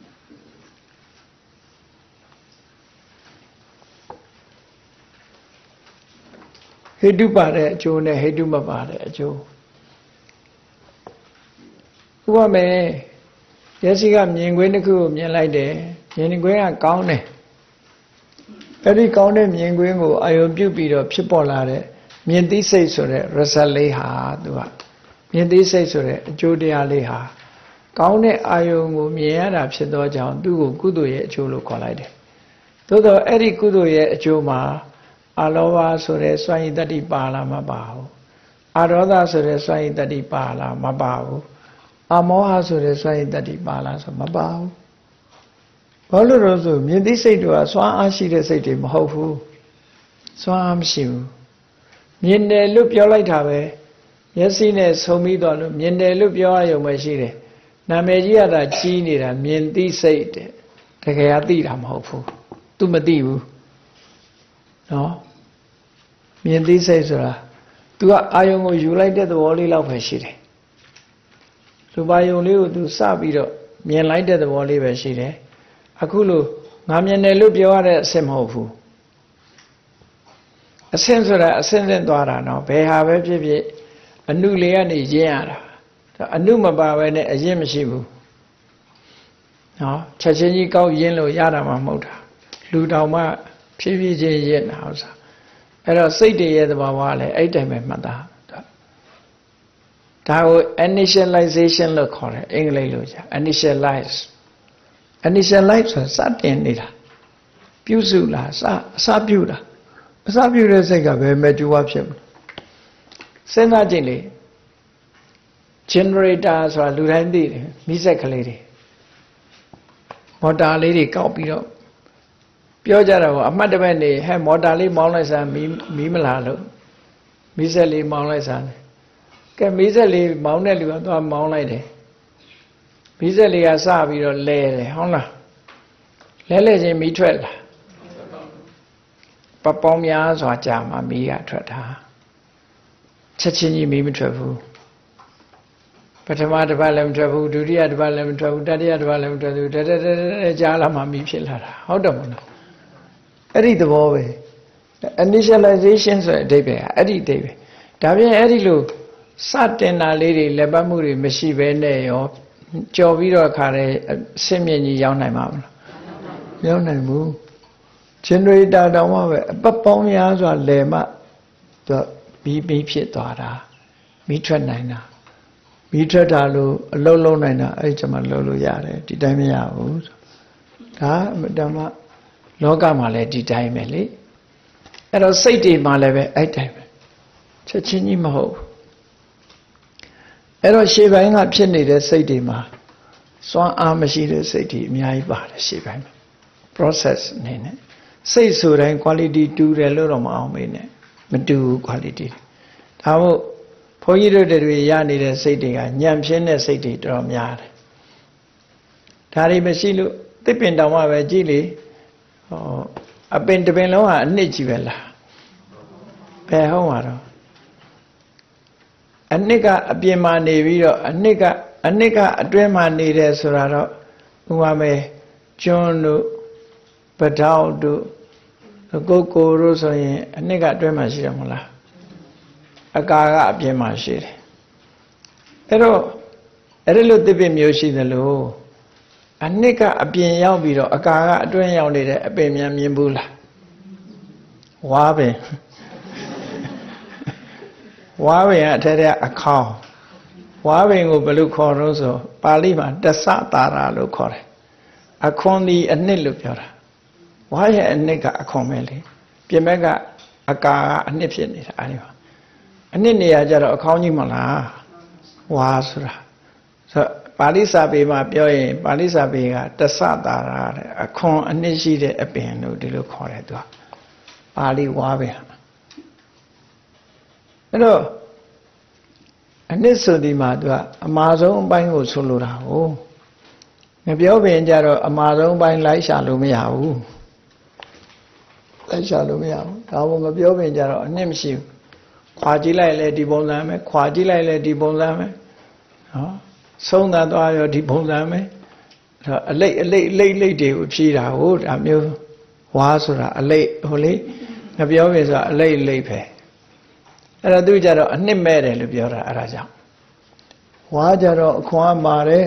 ဟေတုပါတဲ့အကျိုးနဲ့ဟေတုမပါတဲ့အကျိုးဥပမာမျက်စိကမြင်ကွင်းတစ်ခုကိုမြင်လိုက်တယ်မြင်ကွင်းကကောင်းတယ်အဲ့ဒီကောင်းတဲ့မြင်ကွင်းကိုအာရုံပြုပြီးတော့ဖြစ်ပေါ်လာတဲ့မြင်သိစိတ်ဆိုတဲ့ result လေးဟာသူကမြင်သိစိတ်ဆိုတဲ့အကျိုးတရားလေးဟာကောင်းတဲ့အာယုံကိုမြင်ရတာဖြစ်သောကြောင့်သူ့ကိုကုသိုလ်ရဲ့အကျိုးလို့ခေါ်လိုက်တယ်သို့တော့အဲ့ဒီကုသိုလ်ရဲ့အကျိုးမှာအလောဘဆိုတဲ့စွန့်ရည်တတ္တိပါလာမပါဘူးအဒေါသဆိုတဲ့စွန့်ရည်တတ္တိပါလာမပါဘူးအမောဟဆိုတဲ့စွန့်ရည်တတ္တိပါလာဆိုမပါဘူးဘာလို့လဲဆိုမြင်သိစိတ်တွေကစွမ်းအားရှိတဲ့စိတ်တွေမဟုတ်ဘူးစွမ်းအားမရှိဘူးမြင်တယ်လို့ပြောလိုက်တာပဲမျက်စိနဲ့ဆုံပြီးတော့လို့မြင်တယ်လို့ပြောရရုံပဲရှိတယ်နာမည်ကြီးရတာကြီးနေတာမြင်သိစိတ်တဲ့တကယ်သိတာမဟုတ်ဘူး तू မသိဘူးနော်မြင်သိစိတ်ဆိုတာ तू ကအာယုံကိုယူလိုက်တဲ့သဘောလေးလောက်ပဲရှိတယ်ရူပယုံလေးကို तू စပြီးတော့မြင်လိုက်တဲ့သဘောလေးပဲရှိတယ်အခုလို့ငါမြင်တယ်လို့ပြောရတဲ့အဆင့်မဟုတ်ဘူးအဆင့်ဆိုတာအဆင့်ဆင့်သွားတာနော်ဘယ်ဟာပဲဖြစ်ဖြစ်အနုလေးကနေရင်းရတာအနုမပါပဲနဲ့အရင်မရှိဘူးနော်ချက်ချင်းကြီးကောက်ရင်းလို့ရတာမှမဟုတ်တာလူတောင်မှဖြည်းဖြည်းချင်းရင်းတာဥစ္စာအဲ့တော့စိတ်တည်းရဲ့သဘာဝကလည်းအဲ့တိုင်ပဲမှတ်တာဒါကို initialization လို့ခေါ်တယ်အင်္ဂလိပ်လိုကြာ initialize ဆိုတာစတင်နေတာပြုစုလားအစပြုတာအစပြုတဲ့စိတ်ကဘယ်မဲ့တူဝဖြစ်မလဲစဉ်းစားကြည့်လေ generator ဆိုတာလူတိုင်းသိတယ်မိစက်ကလေးတွေမော်တာလေးတွေကောက်ပြီးတော့ပြောကြတာပေါ့အမှတ်တမဲ့နေဟဲ့မော်တာလေးမောင်းလိုက်စမ်းမီးမလာလို့မိစက်လေးမောင်းလိုက်စမ်းတယ်ကဲမိစက်လေးမောင်းတဲ့လူကသွားမောင်းလိုက်တယ်မိစက်လေးကစပြီးတော့လဲတယ်ဟုတ်လားလဲချင်းမီးထွက်လာပပေါင်းများစွာကြာမှမီးကထွက်တာချက်ချင်းကြီးမီးမထွက်ဘူးပထမတစ်ပတ်လည်းမထွက်ဘူးဒုတိယတစ်ပတ်လည်းမထွက်ဘူးတတိယတစ်ပတ်လည်းမထွက်ဘူးတဲကြားလာမှမီးဖြစ်လာတာဟုတ်တယ်မလားအဲ့ဒီသဘောပဲ initialization ဆိုတဲ့အဓိပ္ပာယ်အဲ့ဒီအဓိပ္ပာယ်ဒါပြင်အဲ့ဒီလိုစတင်တာလေးတွေလက်ပတ်မှုတွေမရှိဘဲနဲ့ရောကြော်ပြီးတော့ခါတဲ့ဆင့်မြင့်ကြီးရောက်နိုင်မှာမလားမရောက်နိုင်ဘူး generator တောင်မှပဲအပတ်ပေါင်းများစွာလယ်မှသူမီးဖြစ်သွားတာမီးထွက်နိုင်တာမီးထွက်တာလို့အလုံးလုံးနိုင်တာအဲ့ကျမှလုံးလို့ရတယ်ဒီတိုင်းမရဘူးဒါဓမ္မလောကမှာလည်းဒီတိုင်းပဲလေအဲ့တော့စိတ်တွေမှာလည်းပဲအဲ့တိုင်းပဲချက်ချင်းကြီးမဟုတ်ဘူးအဲ့တော့ရှေ့ပိုင်းကဖြစ်နေတဲ့စိတ်တွေမှာစွမ်းအားမရှိတဲ့စိတ်တွေအများကြီးပါတယ်ရှေ့ပိုင်းမှာ process အနေနဲ့စိတ်ဆိုတိုင်း quality တူတယ်လို့တော့မအောင်မေးနဲ့မတူဘူး quality ဒါမို့ဘုန်းကြီးတို့တွေရနေတဲ့စိတ်တွေကညံပြင်းတဲ့စိတ်တွေတော်များတယ်ဒါတွေမရှိလို့သစ်ပင်တောင်မှပဲကြည့်လေဟောအပင်တစ်ပင်လုံးကအနှစ်ကြီးပဲလားဘယ်ဟုတ်မှာတော့အနှစ်ကအပြင်မှာနေပြီးတော့အနှစ်ကအတွင်းမှာနေတယ်ဆိုတာတော့ဥပမာကျွန်းတို့ပတောက်တို့ကိုကိုတို့ဆိုရင်အနှစ်ကအတွင်းမှာရှိတယ်မဟုတ်လားအကာကအပြင်မှာရှိတယ်အဲ့တော့အဲ့ဒီလိုသစ်ပင်မျိုးရှိသလိုအနှစ်ကအပြင်ရောက်ပြီးတော့အကာကအတွင်းရောက်နေတဲ့အပင်များမြင်ဘူးလားဝါပင်ဝါပင်ကအထက်ကအခေါင်းဝါပင်ကိုဘယ်လိုခေါ်လို့ဆိုပါဠိမှာတသတာရာလို့ခေါ်တယ်အခွန်ဒီအနှစ်လို့ပြောတာဝါရဲ့အနှစ်ကအခွန်ပဲလေပြင်ဘက်ကအကာကအနှစ်ဖြစ်နေတာအဲဒီမှာအနှစ်နေရာကျတော့အခေါင်းကြီးမလားဝါဆိုတာဆိုပါဠိစာပေမှာပြောရင်ပါဠိစာပေကတသတာရာတဲ့အခွန်အနှစ်ရှိတဲ့အပင်လို့ဒီလိုခေါ်တယ်သူကပါဠိဝါပင်အဲ့တော့အနှစ်ဆိုဒီမှာသူကအမှားဆုံးအပိုင်းကိုဆိုလိုတာကိုမပြောပင်ကြတော့အမှားဆုံးပိုင်းလိုက်ရှာလို့မရဘူးလိုက်ရှာလို့မရဘူးဒါမှမပြောပင်ကြတော့အနှစ်မရှိဘူးခွာကြည့်လိုက်လဲဒီပုံစံပဲခွာကြည့်လိုက်လဲဒီပုံစံပဲနော်ဆုံးသာသွားရောဒီပုံစံပဲအလိတ်တွေကိုဖြည့်တာဟုတ်ဒါမျိုးဝါဆိုတာအလိတ်ဟိုလေမပြောပင်ဆိုတာအလိတ်ပဲအဲ့တော့သူကြတော့အနှစ်မဲ့တယ်လို့ပြောတာအဲ့ဒါကြောင့်ဝါကြတော့အခွန်မာတယ်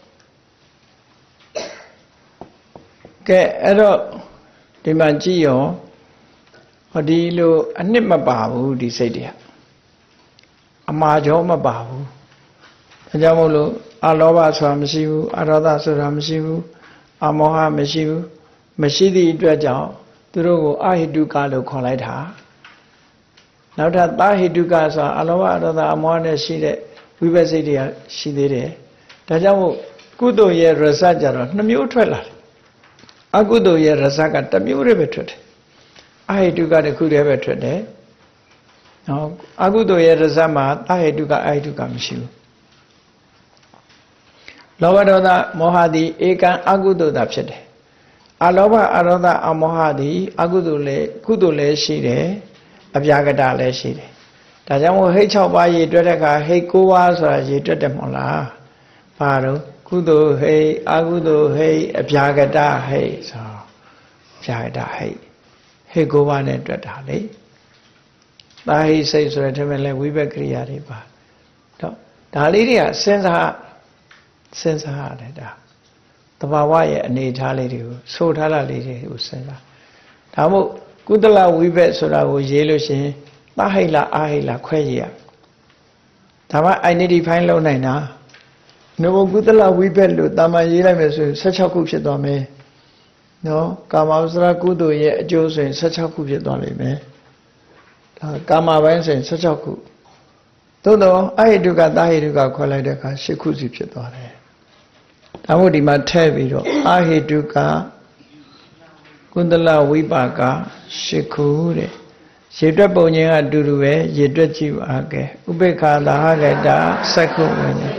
ကဲအဲ့တော့ဒီမှာကြည့်ရောဟောဒီလိုအနှစ်မပါဘူးဒီစိတ်တွေကအမှားကြောမပါဘူးဒါကြောင့်မို့လို့အလောဘဆိုတာမရှိဘူးအရောဒဆိုတာမရှိဘူးအမောဟမရှိဘူးမရှိသည့်အတွက်ကြောင့်သူတို့ကိုအဟိတုကလို့ခေါ်လိုက်တာနောက်ထပ်သာဟိတုကဆိုတာအလောဘအရောဒအမောဟနဲ့ရှိတဲ့ဝိပဿစိတ်တွေရှိသေးတယ်ဒါကြောင့်မို့ကုသိုလ်ရဲ့ရစကြတော့2မျိုးထွက်လာတယ်အကုသိုလ်ရဲ့ရစက1မျိုးတည်းပဲထွက်တယ်အဟိတုကတစ်ခုတည်းပဲထွက်တယ်နော်အကုသိုလ်ရဲ့ရစမှာသာဟိတုကအဟိတုကမရှိဘူးလောဘဒေါသမောဟသည်ဧကံအကုသိုလ်သာဖြစ်တယ်အလောဘအရောဒအမောဟသည်အကုသိုလ်လည်းကုသိုလ်လည်းရှိတယ်အပြာကတလည်းရှိတယ်ဒါကြောင့်မို့ဟိတ်6ပါးရေတွက်တဲ့အခါဟိတ်9ပါးဆိုတာရေတွက်တယ်မဟုတ်လားဘာလို့ကုသိုလ်ဟိတ်အကုသိုလ်ဟိတ်အပြာကတဟိတ်ဆိုအပြာကတဟိတ်ဟိတ်9ပါးနဲ့တွက်တာလေသာဟိစိတ်ဆိုတဲ့ထက်မဲ့လဲဝိဘက်ကရိယာတွေပါတော့ဒါလေးတွေကစဉ်းစားရတယ်ဒါတဘာဝရဲ့အနေထားလေးတွေကိုဆိုထားတာလေးတွေကိုစဉ်းစားဒါမို့ကုသလဝိဘက်ဆိုတာကိုရေးလို့ရှိရင်သဟိလအာဟိလခွဲရရဒါမှ identify လုပ်နိုင်တာနမောကုသလဝိဘက်လို့တာမန်ရေးလိုက်မယ်ဆိုရင်16ခုဖြစ်သွားမယ်နော်ကာမဝဇ္ဇရာကုသိုလ်ရဲ့အကျိုးဆိုရင်16ခုဖြစ်သွားလိမ့်မယ်ဒါကာမပိုင်းဆိုရင်16ခုသို့တော့အဟိတုကသဟိတုကခွဲလိုက်တဲ့အခါ10ခုစီဖြစ်သွားတယ်ဒါမို့ဒီမှာထည့်ပြီးတော့အဟိတုကကုသလဝိပါက10ခုတဲ့ရေတွက်ပုံချင်းကအတူတူပဲရေတွက်ကြည့်ပါကဲဥပေက္ခလာဟကတာသက္ခုဝိညာ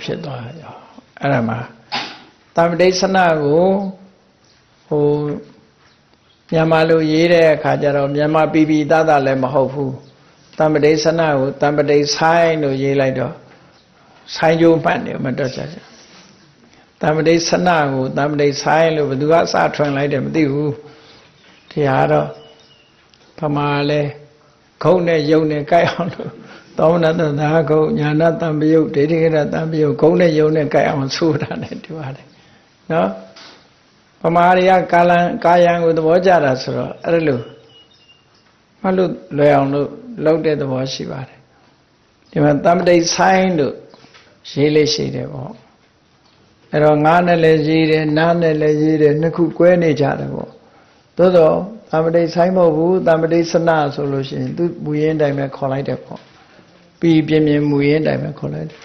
ဖြစ်သွားကြအဲ့ဒါမှာတမ္ပတိဆနာကိုဟိုမြန်မာလိုရေးတဲ့အခါကျတော့မြန်မာပြည်ပြည်သားသားလည်းမဟုတ်ဘူးတမ္ပတိဆနာကိုတမ္ပတိဆိုင်လို့ရေးလိုက်တော့ဆိုင်ကျိုးမှတ်နေမတော့ကြတမ္ပတိဆနာကိုတမ္ပတိဆိုင်လို့ဘယ်သူကအစထွင်လိုက်တယ်မသိဘူးတရားတော့ဗမာလဲခုံနဲ့ယုံနဲ့ကြိုက်အောင်လို့သောမနတသာခုံညာနာတံပယုတ်ဒိဋ္ဌိကရတံပယုတ်ခုံနဲ့ယုံနဲ့ကြိုက်အောင်ဆိုတာနဲ့တူပါတယ်နော်ဗမာတွေကကာယံကိုသဘောကျတာဆိုတော့အဲ့လိုမလို့လွယ်အောင်လို့လုပ်တဲ့သဘောရှိပါတယ်ဒီမှာတမ္ပတိဆိုင်လို့ရေးလေးရှိတယ်ပေါ့အဲ့တော့ငါးနဲ့လည်းရေးတယ်နားနဲ့လည်းရေးတယ်နှစ်ခုကွဲနေကြတယ်ပေါ့သို့တော့တမ္ပတိဆိုင်မဟုတ်ဘူးတမ္ပတိစနဆိုလို့ရှိရင်သူမူရင်းတိုင်းပဲခေါ်လိုက်တယ်ပေါ့ပြီးပြင်းပြင်းမူရင်းတိုင်းပဲခေါ်လိုက်တယ်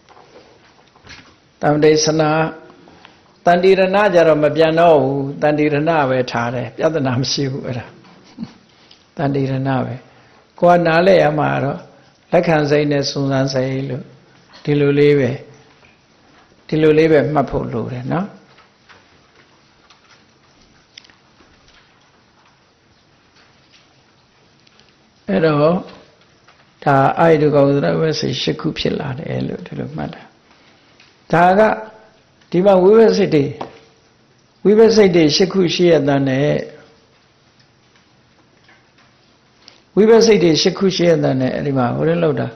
တမ္ပတိစနတန်တိရဏကြတော့မပြန်တော့ဘူးတန်တိရဏပဲထားတယ်ပြဿနာမရှိဘူးအဲ့ဒါတန်တိရဏပဲကိုကနားလဲရမှာတော့လက်ခံစိတ်နဲ့စုံစမ်းစိတ်လို့ဒီလိုလေးပဲမှတ်ဖို့လိုတယ်နော်အဲ့တော့ဒါအာယုကောသရဝစိတ်၈ခုဖြစ်လာတယ်လို့ဒီလိုမှတ်တာဒါကဒီမှာဝိပဿစိတ်တွေ၈ခုရှိရတဲ့နဲ့ဝိပဿစိတ်တွေ၈ခုရှိရတဲ့နဲ့အဲ့ဒီမှာဟိုလည်းလောက်တာ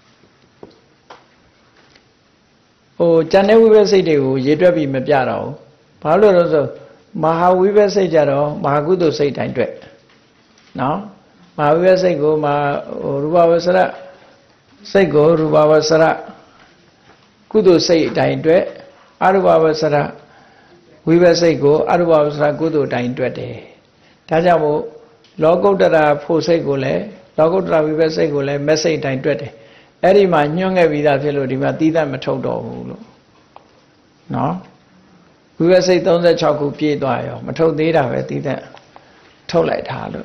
ကျန်တဲ့ဝိပဿစိတ်တွေကိုရေတွက်ပြီးမပြတော့ဘူးဘာလို့လဲဆိုမဟာဝိပဿစိတ်ကြတော့မဟာကုသိုလ်စိတ်တိုင်းတွက်နော်မဟာဝိပဿစိတ်ကိုရူပဝဆရစိတ်ကိုရူပဝဆရကုသိုလ်စိတ်တိုင်းတွက်အရူပဝဆရဝိပဿစိတ်ကိုအရူပဝဆရကုသိုလ်တိုင်းတွက်တယ်ဒါကြောင့်မို့လောကုတ္တရာဖို့စိတ်ကိုလည်းလောကုတ္တရာဝိပဿစိတ်ကိုလည်းမက်စိတ်တိုင်းတွက်တယ်အဲ့ဒီမှာညွှန်းခဲ့ပြီးသားဖြစ်လို့ဒီမှာသီးသန့်မထုတ်တော့ဘူးလို့နော်ဝိပဿစိတ်36ခုပြည့်သွားရောမထုတ်သေးတာပဲသီးသန့်ထုတ်လိုက်တာလို့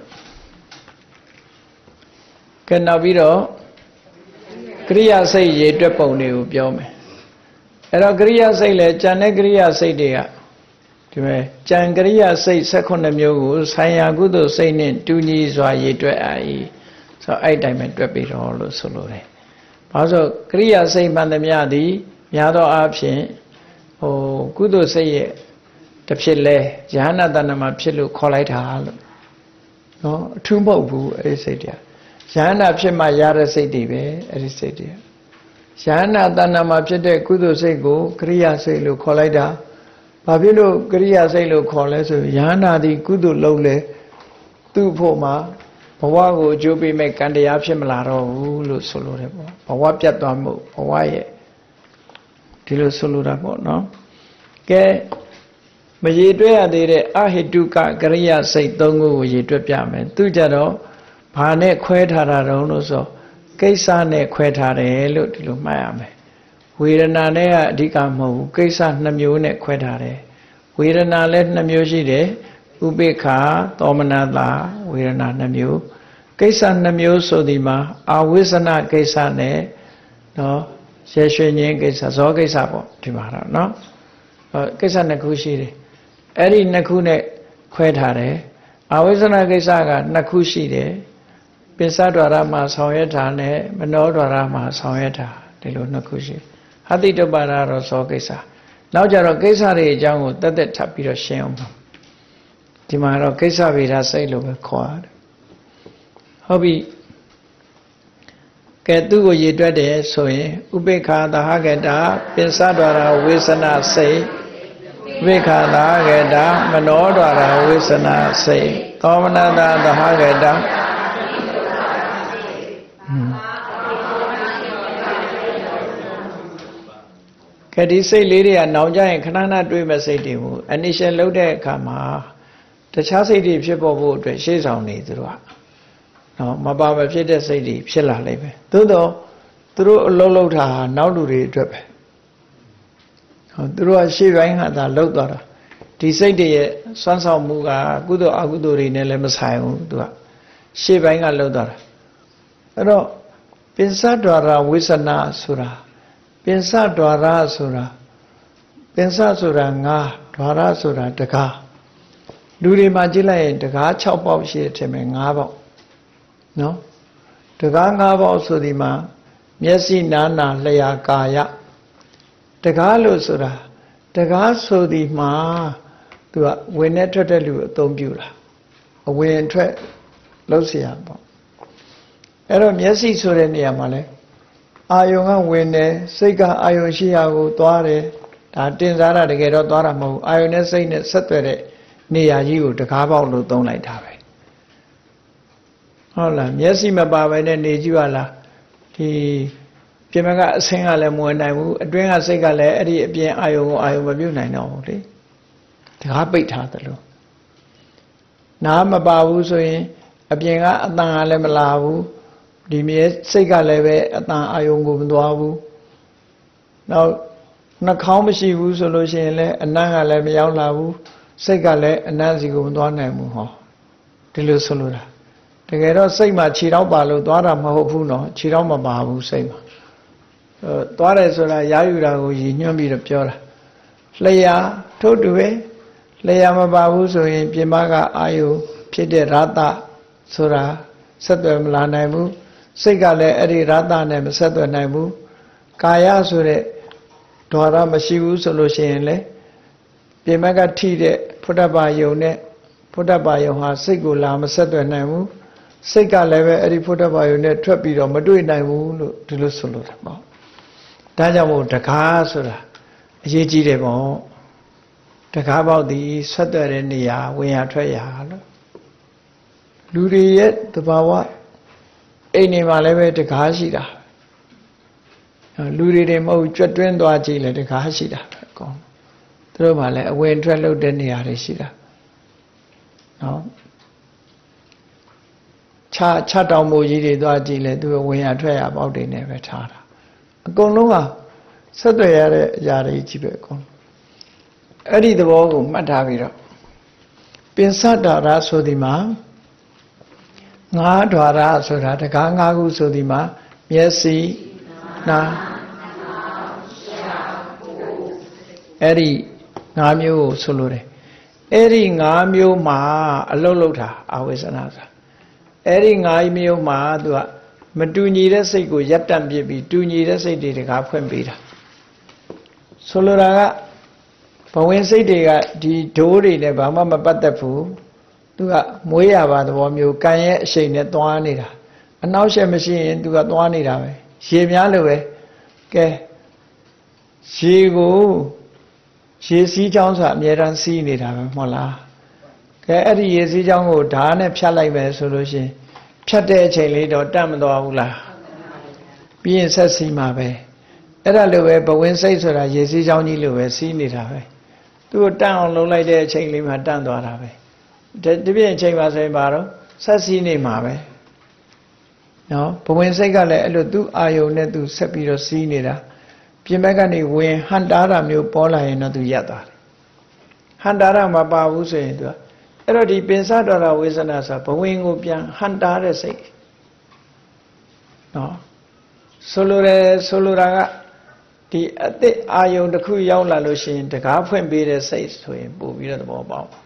ကဲနောက်ပြီးတော့ကရိယာစိတ်ရေတွက်ပုံတွေကိုပြောမယ်အဲ့တော့ကရိယာစိတ်လဲကြံတဲ့ကရိယာစိတ်တွေကဒီမဲ့ကြံကရိယာစိတ်18မျိုးကိုဆိုင်ရာကုသိုလ်စိတ်နဲ့တူညီစွာရေတွက်အာ၏ဆိုအဲ့တိုင်းပဲတွက်ပြီးတော့လို့ဆိုလိုတယ်ဘာလို့ကရိယာစိတ်မှန်သမျှသည်များသောအားဖြင့်ကုသိုလ်စိတ်ရဲ့တစ်ဖြစ်လဲယဟနာတဏ္ဍမှာဖြစ်လို့ခေါ်လိုက်တာလို့နော်အထူးမဟုတ်ဘူးအဲ့ဒီစိတ်တွေယဟနာဖြစ်မှရတဲ့စိတ်တွေပဲအဲ့ဒီစိတ်တွေယဟနာတဏ္ဍမှာဖြစ်တဲ့ကုသိုလ်စိတ်ကိုကရိယာစိတ်လို့ခေါ်လိုက်တာဘာဖြစ်လို့ကရိယာစိတ်လို့ခေါ်လဲဆိုယဟနာသည်ကုသိုလ်လုံးလဲသူ့ဖို့မှာဘဝကိုအကျိုးပေးမဲ့ကံတရားဖြစ်မလာတော့ဘူးလို့ဆိုလိုတယ်ပေါ့ဘဝပြတ်သွားမှုဘဝရဲ့ဒီလိုဆိုလိုတာပေါ့နော်ကဲမရေတွက်ရသေးတဲ့အဟိတုကကရိယာစိတ်၃ခုကိုရေတွက်ပြမယ်သူကြတော့ဘာနဲ့ခွဲထားတာတုံးလို့ဆိုကိစ္စနဲ့ခွဲထားတယ်လို့ဒီလိုမှတ်ရမယ်ဝေဒနာနဲ့ကအဓိကမဟုတ်ဘူးကိစ္စ2မျိုးနဲ့ခွဲထားတယ်ဝေဒနာလည်း2မျိုးရှိတယ်ဥပေက္ခသောမနတာဝေဒနာ2မျိုးကိစ္စ2မျိုးဆိုဒီမှာအာဝိဇ္ဇနကိစ္စနဲ့နော်ရေရွှေငင်းကိစ္စဇောကိစ္စပေါ့ဒီမှာတော့နော်ကိစ္စ2ခုရှိတယ်အဲ့ဒီ2ခုနဲ့ခွဲထားတယ်အာဝိဇ္ဇနကိစ္စက2ခုရှိတယ်ပိဿဒွါရမှာဆောင်ရွက်တာနဲ့မနောဒွါရမှာဆောင်ရွက်တာဒီလို2ခုရှိဟတိတပ္ပရာတော့ဇောကိစ္စနောက်ကြတော့ကိစ္စတွေအကြောင်းကိုတက်တက်ထပ်ပြီးတော့ရှင်းအောင်ဒီမှာတော့ကိစ္စဗေဒစိတ်လို့ပဲခေါ်ရတယ်ဟုတ်ပြီကဲသူ့ကိုရေတွက်တယ်ဆိုရင်ဥပေက္ခသဟကတာပိဿဒွါရဝေစနာစိတ်ဥပေက္ခသဟကတာမနောဒွါရဝေစနာစိတ်သောမနတာသဟကတာကဲဒီစိတ်လေးတွေကနောင်ကြရင်ခဏခဏတွေးမဲ့စိတ်တွေကို initial လုပ်တဲ့အခါမှာတခြားစိတ်တွေဖြစ်ပေါ်ဖို့အတွက်ရှေ့ဆောင်နေသူတို့ကနော်မပါမဖြစ်တဲ့စိတ်တွေဖြစ်လာလိမ့်မယ်သို့တော့သူတို့အလုံးလုံးတာနောက်လူတွေအတွက်ပဲဟောသူတို့ကရှေ့ပိုင်းကသာလှုပ်သွားတာဒီစိတ်တွေရဲ့စွမ်းဆောင်မှုကကုသိုလ်အကုသိုလ်တွေနဲ့လည်းမဆိုင်ဘူးသူကရှေ့ပိုင်းကလှုပ်သွားတာအဲ့တော့ပိဿဒွါရဝိသနာဆိုတာပင်စဒွါရဆိုတာပင်စဆိုတာငါဒွါရဆိုတာတကားလူတွေမှာကြည့်လိုက်ရင်တကား6ပေါက်ရှိတယ်ထင်မယ်9ပေါက်နော်တကား9ပေါက်ဆိုဒီမှာမျက်စိနားနာလျှာကာယတကားလို့ဆိုတာတကားဆိုဒီမှာသူကဝင်နဲ့ထွက်တဲ့လူအသုံးပြုတာအဝင်ထွက်လှုပ်เสียပေါ့အဲ့တော့မျက်စိဆိုတဲ့နေရာမှာလဲအာယုံကဝင်တယ်စိတ်ကအာယုံရှိရာကိုသွားတယ်ဒါတင်စားတာတကယ်တော့သွားတာမဟုတ်အာယုံနဲ့စိတ်နဲ့ဆက်သွယ်တဲ့နေရာကြီးကိုတကားပေါက်လို့သုံးလိုက်တာပဲဟုတ်လားမျက်စိမပါဘဲနဲ့နေကြည့်ပါလားဒီပြင်ဘက်ကအဆင်းကလည်းမဝင်နိုင်ဘူးအတွင်းကစိတ်ကလည်းအဲ့ဒီအပြင်အာယုံကိုအာယုံမပြုတ်နိုင်တော့ဘူးလေတကားပိတ်ထားတယ်လို့နားမပါဘူးဆိုရင်အပြင်ကအတန်ကလည်းမလာဘူးဒီမြဲစိတ်ကလည်းပဲအတန်အာယုံကိုမသွားဘူးနောက်နှာခေါင်းမရှိဘူးဆိုလို့ရှိရင်လည်းအနံ့ကလည်းမရောက်လာဘူးစိတ်ကလည်းအနံ့စီကိုမသွားနိုင်ဘူးဟောဒီလိုဆိုလိုတာတကယ်တော့စိတ်မှာခြေထောက်ပါလို့သွားတာမဟုတ်ဘူးနော်ခြေထောက်မပါဘူးစိတ်မှာသွားတယ်ဆိုတာရာယူတာကိုရည်ညွှန်းပြီးတော့ပြောတာလျှာထို့တူပဲလျှာမပါဘူးဆိုရင်ပြင်ပကအာယုဖြစ်တဲ့ရတဆိုတာဆက်သွယ်မလာနိုင်ဘူးစိတ်ကလည်းအဲ့ဒီရတနဲ့မဆက်သွယ်နိုင်ဘူးကာယဆိုတဲ့ဒွါရမရှိဘူးဆိုလို့ရှိရင်လေပြင်ဘက်ကထိတဲ့ဖုဒ္ဓဘာယုံနဲ့ဖုဒ္ဓဘာယုံဟာစိတ်ကိုလာမဆက်သွယ်နိုင်ဘူးစိတ်ကလည်းပဲအဲ့ဒီဖုဒ္ဓဘာယုံနဲ့ထွက်ပြီးတော့မတွေ့နိုင်ဘူးလို့ဒီလိုဆိုလို့တယ်ပေါ့ဒါကြောင့်မို့တကားဆိုတာအရေးကြီးတယ်ပေါ့တကားပေါက်သည်ဆက်သွယ်တဲ့နေရာဝင်ရထွက်ရလို့လူတွေရဲ့တဘာဝအိမ်နေမှာလည်းပဲတကားရှိတာလူတွေမဟုတ်ကြွတွင်းသွားကြည့်လေတကားရှိတာပဲအကောင်သူတို့မှလည်းအဝင်ထွက်လုပ်တဲ့နေရာတွေရှိတာနော်ခြားတောင်မိုးကြီးတွေသွားကြည့်လေသူဝင်ရထွက်ရပေါက်တွေနဲ့ပဲထားတာအကုန်လုံးကဆက်သွယ်ရတဲ့အရာတွေကြီးပဲအကုန်အဲ့ဒီသဘောကိုမှတ်ထားပြီးတော့ပင်စဒွါရဆိုဒီမှာငါးဒွါရဆိုတာတကား၅ခုဆိုဒီမှာမျက်စိနာအဲ့ဒီ၅မျိုးကိုဆိုလိုတယ်အဲ့ဒီ၅မျိုးမှာအလုံးလုံးတာအဝိဇ္ဇနာဆိုတာအဲ့ဒီ၅မျိုးမှာသူကမတူညီတဲ့စိတ်ကိုရပ်တန့်ပြစ်ပြီးတူညီတဲ့စိတ်တွေတကားဖွင့်ပေးတာဆိုလိုတာကဘဝင်စိတ်တွေကဒီဒိုးတွေနဲ့ဘာမှမပတ်သက်ဘူးသူကမွေးရပါသဘောမျိုးကံရဲ့အရှိန်နဲ့သွားနေတာအနောက်ရှက်မရှိရင်သူကသွားနေတာပဲရေများလို့ပဲကဲရေကိုရေစီးချောင်းဆိုအမြဲတမ်းစီးနေတာပဲမဟုတ်လားကဲအဲ့ဒီရေစီးချောင်းကိုဓာတ်နဲ့ဖြတ်လိုက်မယ်ဆိုလို့ရှိရင်ဖြတ်တဲ့အချိန်လေးတော့တတ်မသွားဘူးလားပြီးရင်ဆက်စီးမှာပဲအဲ့ဒါလိုပဲဘဝင်စိတ်ဆိုတာရေစီးချောင်းကြီးလိုပဲစီးနေတာပဲသူ့ကိုတန့်အောင်လုပ်လိုက်တဲ့အချိန်လေးမှာတန့်သွားတာပဲဒီပြည့်အချိန်မှာဆိုရင်ဘာတော့ဆက်စီးနေမှာပဲနော်ဘဝင်စိတ်ကလည်းအဲ့လိုသူ့အာယုံနဲ့သူဆက်ပြီးတော့စီးနေတာပြင်ဘက်ကနေဝင်ဟန်တားတာမျိုးပေါ်လာရင်တော့သူရပ်သွားတယ်ဟန်တားတာမပါဘူးဆိုရင်သူကအဲ့တော့ဒီပင်စဒွါရဝေဒနာဆိုဘဝင်ကိုပြန်ဟန်တားတဲ့စိတ်နော်ဆိုလိုတာကဒီအသစ်အာယုံတစ်ခုရောက်လာလို့ရှိရင်တကားဖွင့်ပေးတဲ့စိတ်ဆိုရင်ပို့ပြီးတော့သဘောပေါက်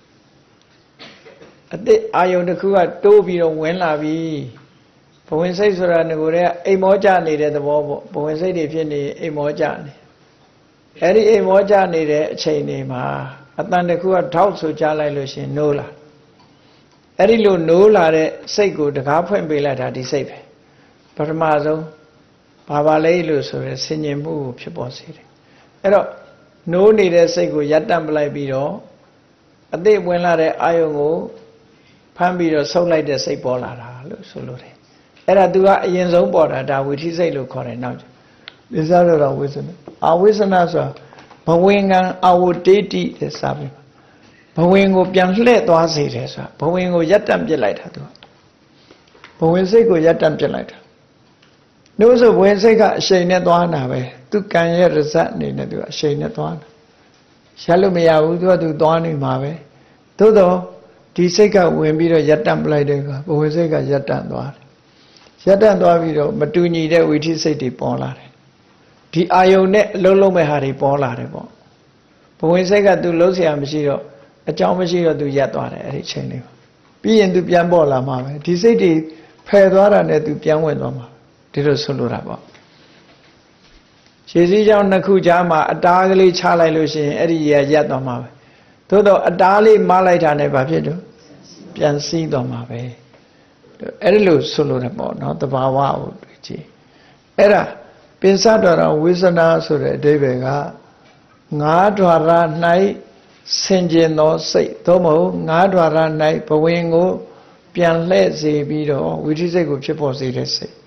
အသစ်အာယုံတစ်ခုကတိုးပြီးတော့ဝင်လာပြီဘဝင်စိတ်ဆိုတာငကိုတဲ့အိမ်မောကြနေတဲ့သဘောပေါ့ဘဝင်စိတ်တွေဖြစ်နေအိမ်မောကြနေအဲ့ဒီအိမ်မောကြနေတဲ့အချိန်တွေမှာအတန်တစ်ခုကထောက်ဆိုကြလိုက်လို့ရှင်နိုးလာအဲ့ဒီလိုနိုးလာတဲ့စိတ်ကိုတကားဖွင့်ပေးလိုက်တာဒီစိတ်ပဲပထမဆုံးဘာပါလဲလို့ဆိုရယ်ဆင်ញင်မှုကိုဖြစ်ပေါ်စေတယ်အဲ့တော့နိုးနေတဲ့စိတ်ကိုရပ်တန့်ပလိုက်ပြီးတော့အသိဝင်လာတဲ့အာယုံကိုဖမ်းပြီးတော့ဆုပ်လိုက်တဲ့စိတ်ပေါ်လာတာလို့ဆိုလိုတယ်အဲ့ဒါသူကအရင်ဆုံးပေါ်တာဒါဝိธิစိတ်လို့ခေါ်တယ်နောက်ပစ္စဒရဝိဇ္ဇနာအဝိဇ္ဇနာဆိုတာဘဝင်ကံအဝတေတိတဲ့စာပေဘဝင်ကိုပြန်လှည့်သွားစေတယ်ဆိုတာဘဝင်ကိုရပ်တန့်ပစ်လိုက်တာသူဘဝင်စိတ်ကိုရပ်တန့်ပစ်လိုက်တာတို့ဆိုဘဝင်စိတ်ကအရှိန်နဲ့သွားတာပဲသူကံရဲ့ရဇတ်အနေနဲ့သူကအရှိန်နဲ့သွားတာရပ်လို့မရဘူးသူသွားနေမှာပဲသို့တော့ဒီစိတ်ကဝင်ပြီးတော့ရပ်တန့်ပလိုက်တဲ့အခါဘဝင်စိတ်ကရပ်တန့်သွားတယ်ရပ်တန့်သွားပြီးတော့မတူညီတဲ့ဝိธิစိတ်တွေပေါ်လာတယ်ဒီအာယုံနဲ့အလုံးလုံးမဲ့ဟာတွေပေါ်လာတယ်ပေါ့ဘဝင်စိတ်ကသူလုံးเสียမရှိတော့အကြောင်းမရှိတော့သူရက်သွားတယ်အဲ့ဒီချိန်လေးပြီးရင်သူပြန်ပေါ်လာမှာပဲဒီစိတ်တွေဖယ်သွားတာနဲ့သူပြန်ဝင်သွားမှာဒီလိုဆိုလိုတာပေါ့ခြေစည်းကြောင်းနှစ်ခုကြားမှာအတားကလေးချလိုက်လို့ရှိရင်အဲ့ဒီရက်သွားမှာပဲသို့တော့အတားလေးမလိုက်တာနဲ့ဘာဖြစ်တော့ပြန်စီးသွားမှာပဲအဲ့ဒီလိုဆိုလိုတယ်ပေါ့နော်တဘာဝကိုတွေ့ကြည့်အဲ့ဒါပင်စတော်တော်ဝိသနာဆိုတဲ့အဓိပ္ပာယ်ကငါး द्वार ၌ဆင်ကျင်သောစိတ်သို့မဟုတ်ငါး द्वार ၌ဘဝင်ကိုပြန်လှည့်စေပြီးတော့ဝိသိစိတ်ကိုဖြစ်ပေါ်စေတဲ့စိတ်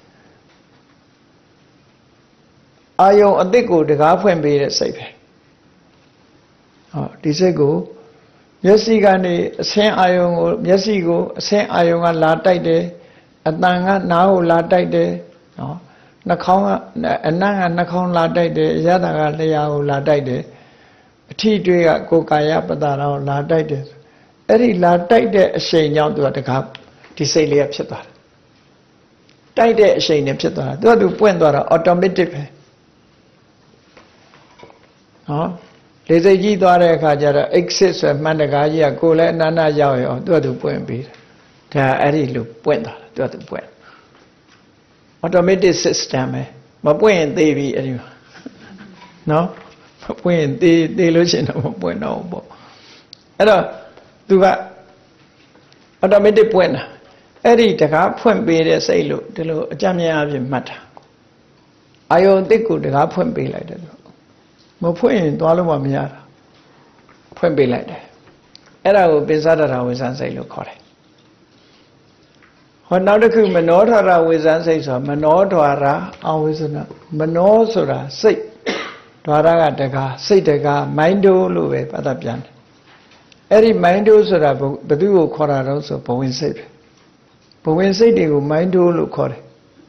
အာယုံအတိတ်ကိုတကားဖွင့်ပေးတဲ့စိတ်ပဲဟောဒီစိတ်ကိုမျက်စိကနေအဆင်းအာယုံကိုမျက်စိကိုအဆင်းအာယုံကလာတိုက်တယ်အတန်ကနားကိုလာတိုက်တယ်နော်နှာခေါင်းကအနံ့ကနှာခေါင်းလာတိုက်တယ်အရသာကလျှာကိုလာတိုက်တယ်အထီတွေးကကိုယ်ကာယပတ္တာကိုလာတိုက်တယ်အဲ့ဒီလာတိုက်တဲ့အရှိန်ကြောင့်သူကတကားဒီစိတ်လေးကဖြစ်သွားတယ်တိုက်တဲ့အရှိန်နဲ့ဖြစ်သွားတာသူကပွင့်သွားတာ automatic ပဲနော်လေစိတ်ကြီးသွားတဲ့အခါကျတော့ exit ဆိုမှန်တကားကြီးကကိုယ်လည်းအနန္တရောက်ရောသူကပွင့်ပြီးတယ်ဒါအဲ့ဒီလိုပွင့်သွားတာသူကပွင့်automatic system ပဲမပွင့်ရင်သေပြီအဲ့ဒီနော်မပွင့်ရင်သေလို့ရှိရင်တော့မပွင့်တော့ဘူးပေါ့အဲ့တော့သူက automatic ပွင့်တာအဲ့ဒီတကားဖွင့်ပေးတဲ့စိတ်လို့ဒီလိုအကြမ်းများအဖြစ်မှတ်တာအာယုံတစ်ကိုတကားဖွင့်ပေးလိုက်တယ်လို့မဖွင့်ရင်သွားလို့မရတာဖွင့်ပေးလိုက်တယ်အဲ့ဒါကိုပိစဒရာဝိဇ္ဇန်စိတ်လို့ခေါ်တယ်ဟောနောက်တစ်ခုမနောဓာရဝိဇ္ဇန်စိတ်ဆိုတာမနောဓာရအဝိဇ္ဇနာမနောဆိုတာစိတ်ဓာရကတကားစိတ်တကားမိုင်းတိုးလို့ပဲပတ်သက်ပြန်တယ်အဲ့ဒီမိုင်းတိုးဆိုတာဘယ်သူကိုခေါ်တာတော့ဆိုဘဝင်စိတ်ပဲဘဝင်စိတ်တွေကိုမိုင်းတိုးလို့ခေါ်တယ်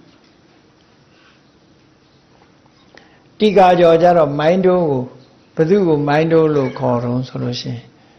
တိကာကျော်ကြတော့မိုင်းတိုးကိုဘယ်သူကိုမိုင်းတိုးလို့ခေါ်တော့ဆိုလို့ရှိရင်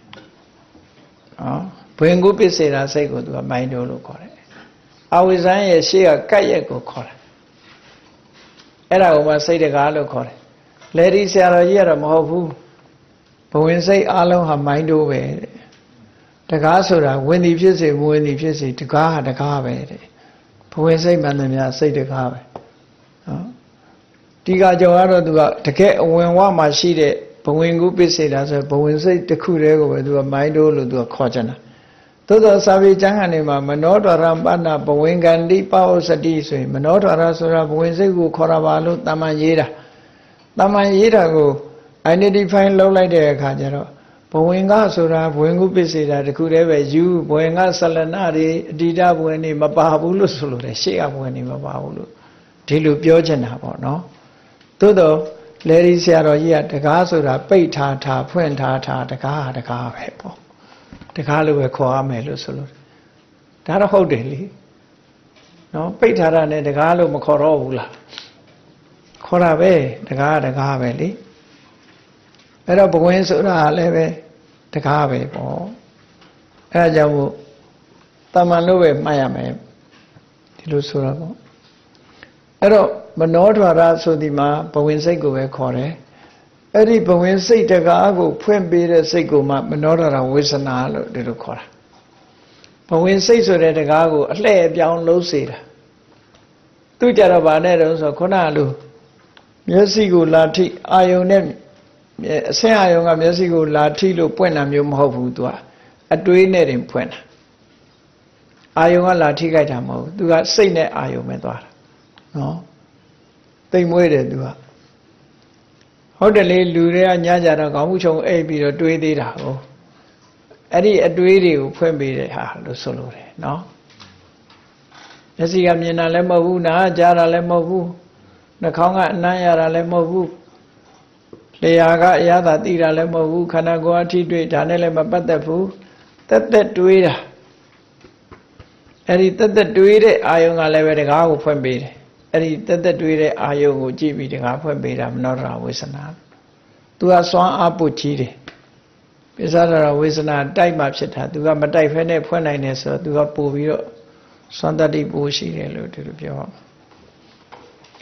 ဘဝင်ကိုပစ္စေတာစိတ်ကိုသူကမိုင်းတိုးလို့ခေါ်တယ်အဝိဇ္ဇန်ရဲ့ရှေ့ကကတ်ရက်ကိုခေါ်တယ်အဲ့ဒါကိုမှစိတ်တကားလို့ခေါ်တယ်လေဒီဆရာတော်ကြီးကတော့မဟုတ်ဘူးဘဝင်စိတ်အလုံးဟာမိုင်းတိုးပဲတဲ့တကားဆိုတာဝင်သည်ဖြစ်စေမဝင်သည်ဖြစ်စေတကားဟာတကားပဲတဲ့ဘဝင်စိတ်မှန်တယ်များစိတ်တကားပဲနော်ဒီကကြောင့်ကတော့သူကတကယ်အဝင်ဝမှာရှိတဲ့ဘဝင်ကုပစ္စေတာဆိုဘဝင်စိတ်တစ်ခုတည်းကိုပဲသူကမိုင်းတိုးလို့သူကခေါ်ချင်တာသို့သောစာပေကျမ်းဂန်တွေမှာမနောဒွါရပဏ္ဏဘဝင်ကန္တိပဝစတိဆိုရင်မနောဒွါရဆိုတာဘဝင်စိတ်ကိုခေါ်တာပါလို့တမန်ရေးတာတမန်ရေးတာကို identify လုပ်လိုက်တဲ့အခါကျတော့ဘဝင်ကဆိုတာဘဝင်ကုပစ္စေတာတခုတည်းပဲယူဘဝင်ကဆလနာတွေအတိဒဘဝင်တွေမပါဘူးလို့ဆိုလို့တယ်ရှေ့ကဘဝင်တွေမပါဘူးလို့ဒီလိုပြောချင်တာပေါ့နော်သို့တော့လေဒီဆရာတော်ကြီးကတကားဆိုတာပိတ်ထားဖွင့်ထားတကားဟာတကားပဲပေါ့တကားလိုပဲခေါ်ရမယ်လို့ဆိုလို့ဒါတော့ဟုတ်တယ်လေနော်ပိတ်ထားတာနဲ့တကားလို့မခေါ်တော့ဘူးလားခေါ်တာပဲတကားပဲလေအဲ့တော့ဘဝင်ဆိုတာလည်းပဲတကားပဲပေါ့အဲ့ဒါကြောင့်မို့တမန်လို့ပဲမှတ်ရမယ်ဒီလိုဆိုတာပေါ့အဲ့တော့မနောဓာရဆိုဒီမှာဘဝင်စိတ်ကိုပဲခေါ်တယ်အဲ့ဒီဘဝင်စိတ်တကားကိုဖွင့်ပေးတဲ့စိတ်ကိုမှမနောဓာရဝိသနာလို့ဒီလိုခေါ်တာဘဝင်စိတ်ဆိုတဲ့တကားကိုအလှည့်အပြောင်းလှုပ်စေတာသူကြတော့ဗာနဲ့တော့ဆိုခုနကလိုမျက်စိကိုလာထိအာယုံနဲ့အဆင်းအာယုံကမျက်စိကိုလာထိလို့ပွင့်တာမျိုးမဟုတ်ဘူးသူကအတွေးနဲ့တင်ဖွင့်တာအာယုံကလာထိကြိုက်တာမဟုတ်ဘူးသူကစိတ်နဲ့အာယုံပဲသွားတာနော်တိမ်မွေးတယ်သူကဟုတ်တယ်လေလူတွေကညကြတော့ခေါင်းမှုချုံအိပ်ပြီးတော့တွေးသေးတာဟုတ်အဲ့ဒီအတွေးတွေကိုဖွင့်ပေးတဲ့ဟာလို့ဆိုလို့တယ်နော်မျက်စိကမြင်တာလည်းမဟုတ်ဘူးနားကြားတာလည်းမဟုတ်ဘူးနှာခေါင်းကအနံ့ရတာလည်းမဟုတ်ဘူးလျှာကအရသာသိတာလည်းမဟုတ်ဘူးခန္ဓာကိုယ်အထိတွေ့ဒါနဲ့လည်းမပတ်သက်ဘူးတက်တွေးတာအဲ့ဒီတက်တွေးတဲ့အာယုံကလည်းပဲတကားကိုဖွင့်ပေးတယ်အဲ့ဒီတက်တွေးတဲ့အာယုံကိုကြည့်ပြီးတကားဖွင့်ပေးတာမနောဒရာဝေစနာသူကစွမ်းအားပုတ်ကြီးတယ်ပိစဒရာဝေစနာတိုက်မှဖြစ်တာသူကမတိုက်ဖဲနဲ့ဖွင့်နိုင်တယ်ဆိုတော့သူကပို့ပြီးတော့စွမ်းတတ္တိပို့ရှိတယ်လို့ဒီလိုပြောပါ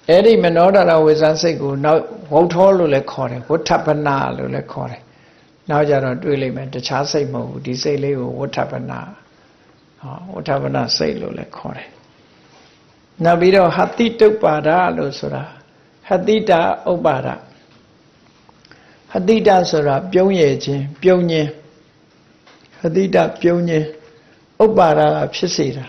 Eri Menoda was Ansegu, now Wotolo Kore, Wotapana Lule Kore. Now Jaro Dwelling, the Chase Mo, Disele, Wotapana. Wotapana say Lule Kore. Now we don't Hatito Pada Lusura, Hadita Obara. Hadita Sura, Pionye, Pionye, Hadita Pionye, Obara Pisira.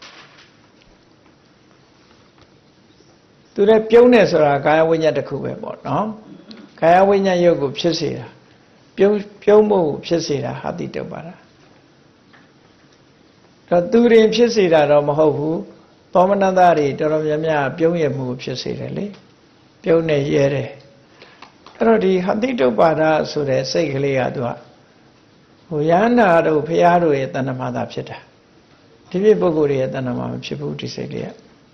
To the Pioners or Kaya Winya the Kubebo, no? Kaya Winya Yogu Pisira, Piomo Pisira, Hadita Bara. The Durin Pisira, Romahovu, Pomanadari, Doromia, Pionye move Pisirelli, Pione Yere. Rodi Hadito Bara Sure, Segli Adua. Uyana do Piaro et Anamada Pita. Tibi Boguri at Anamam Chibuti Seglia.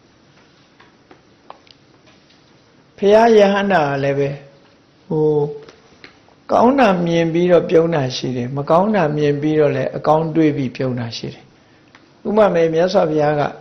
Pia Yahana Leve. Oh, Kauna Mien Biro Piona Shiri, Macauna Mien Biro le, a count Dweeby Piona Shiri. Uma may Miasaviaga.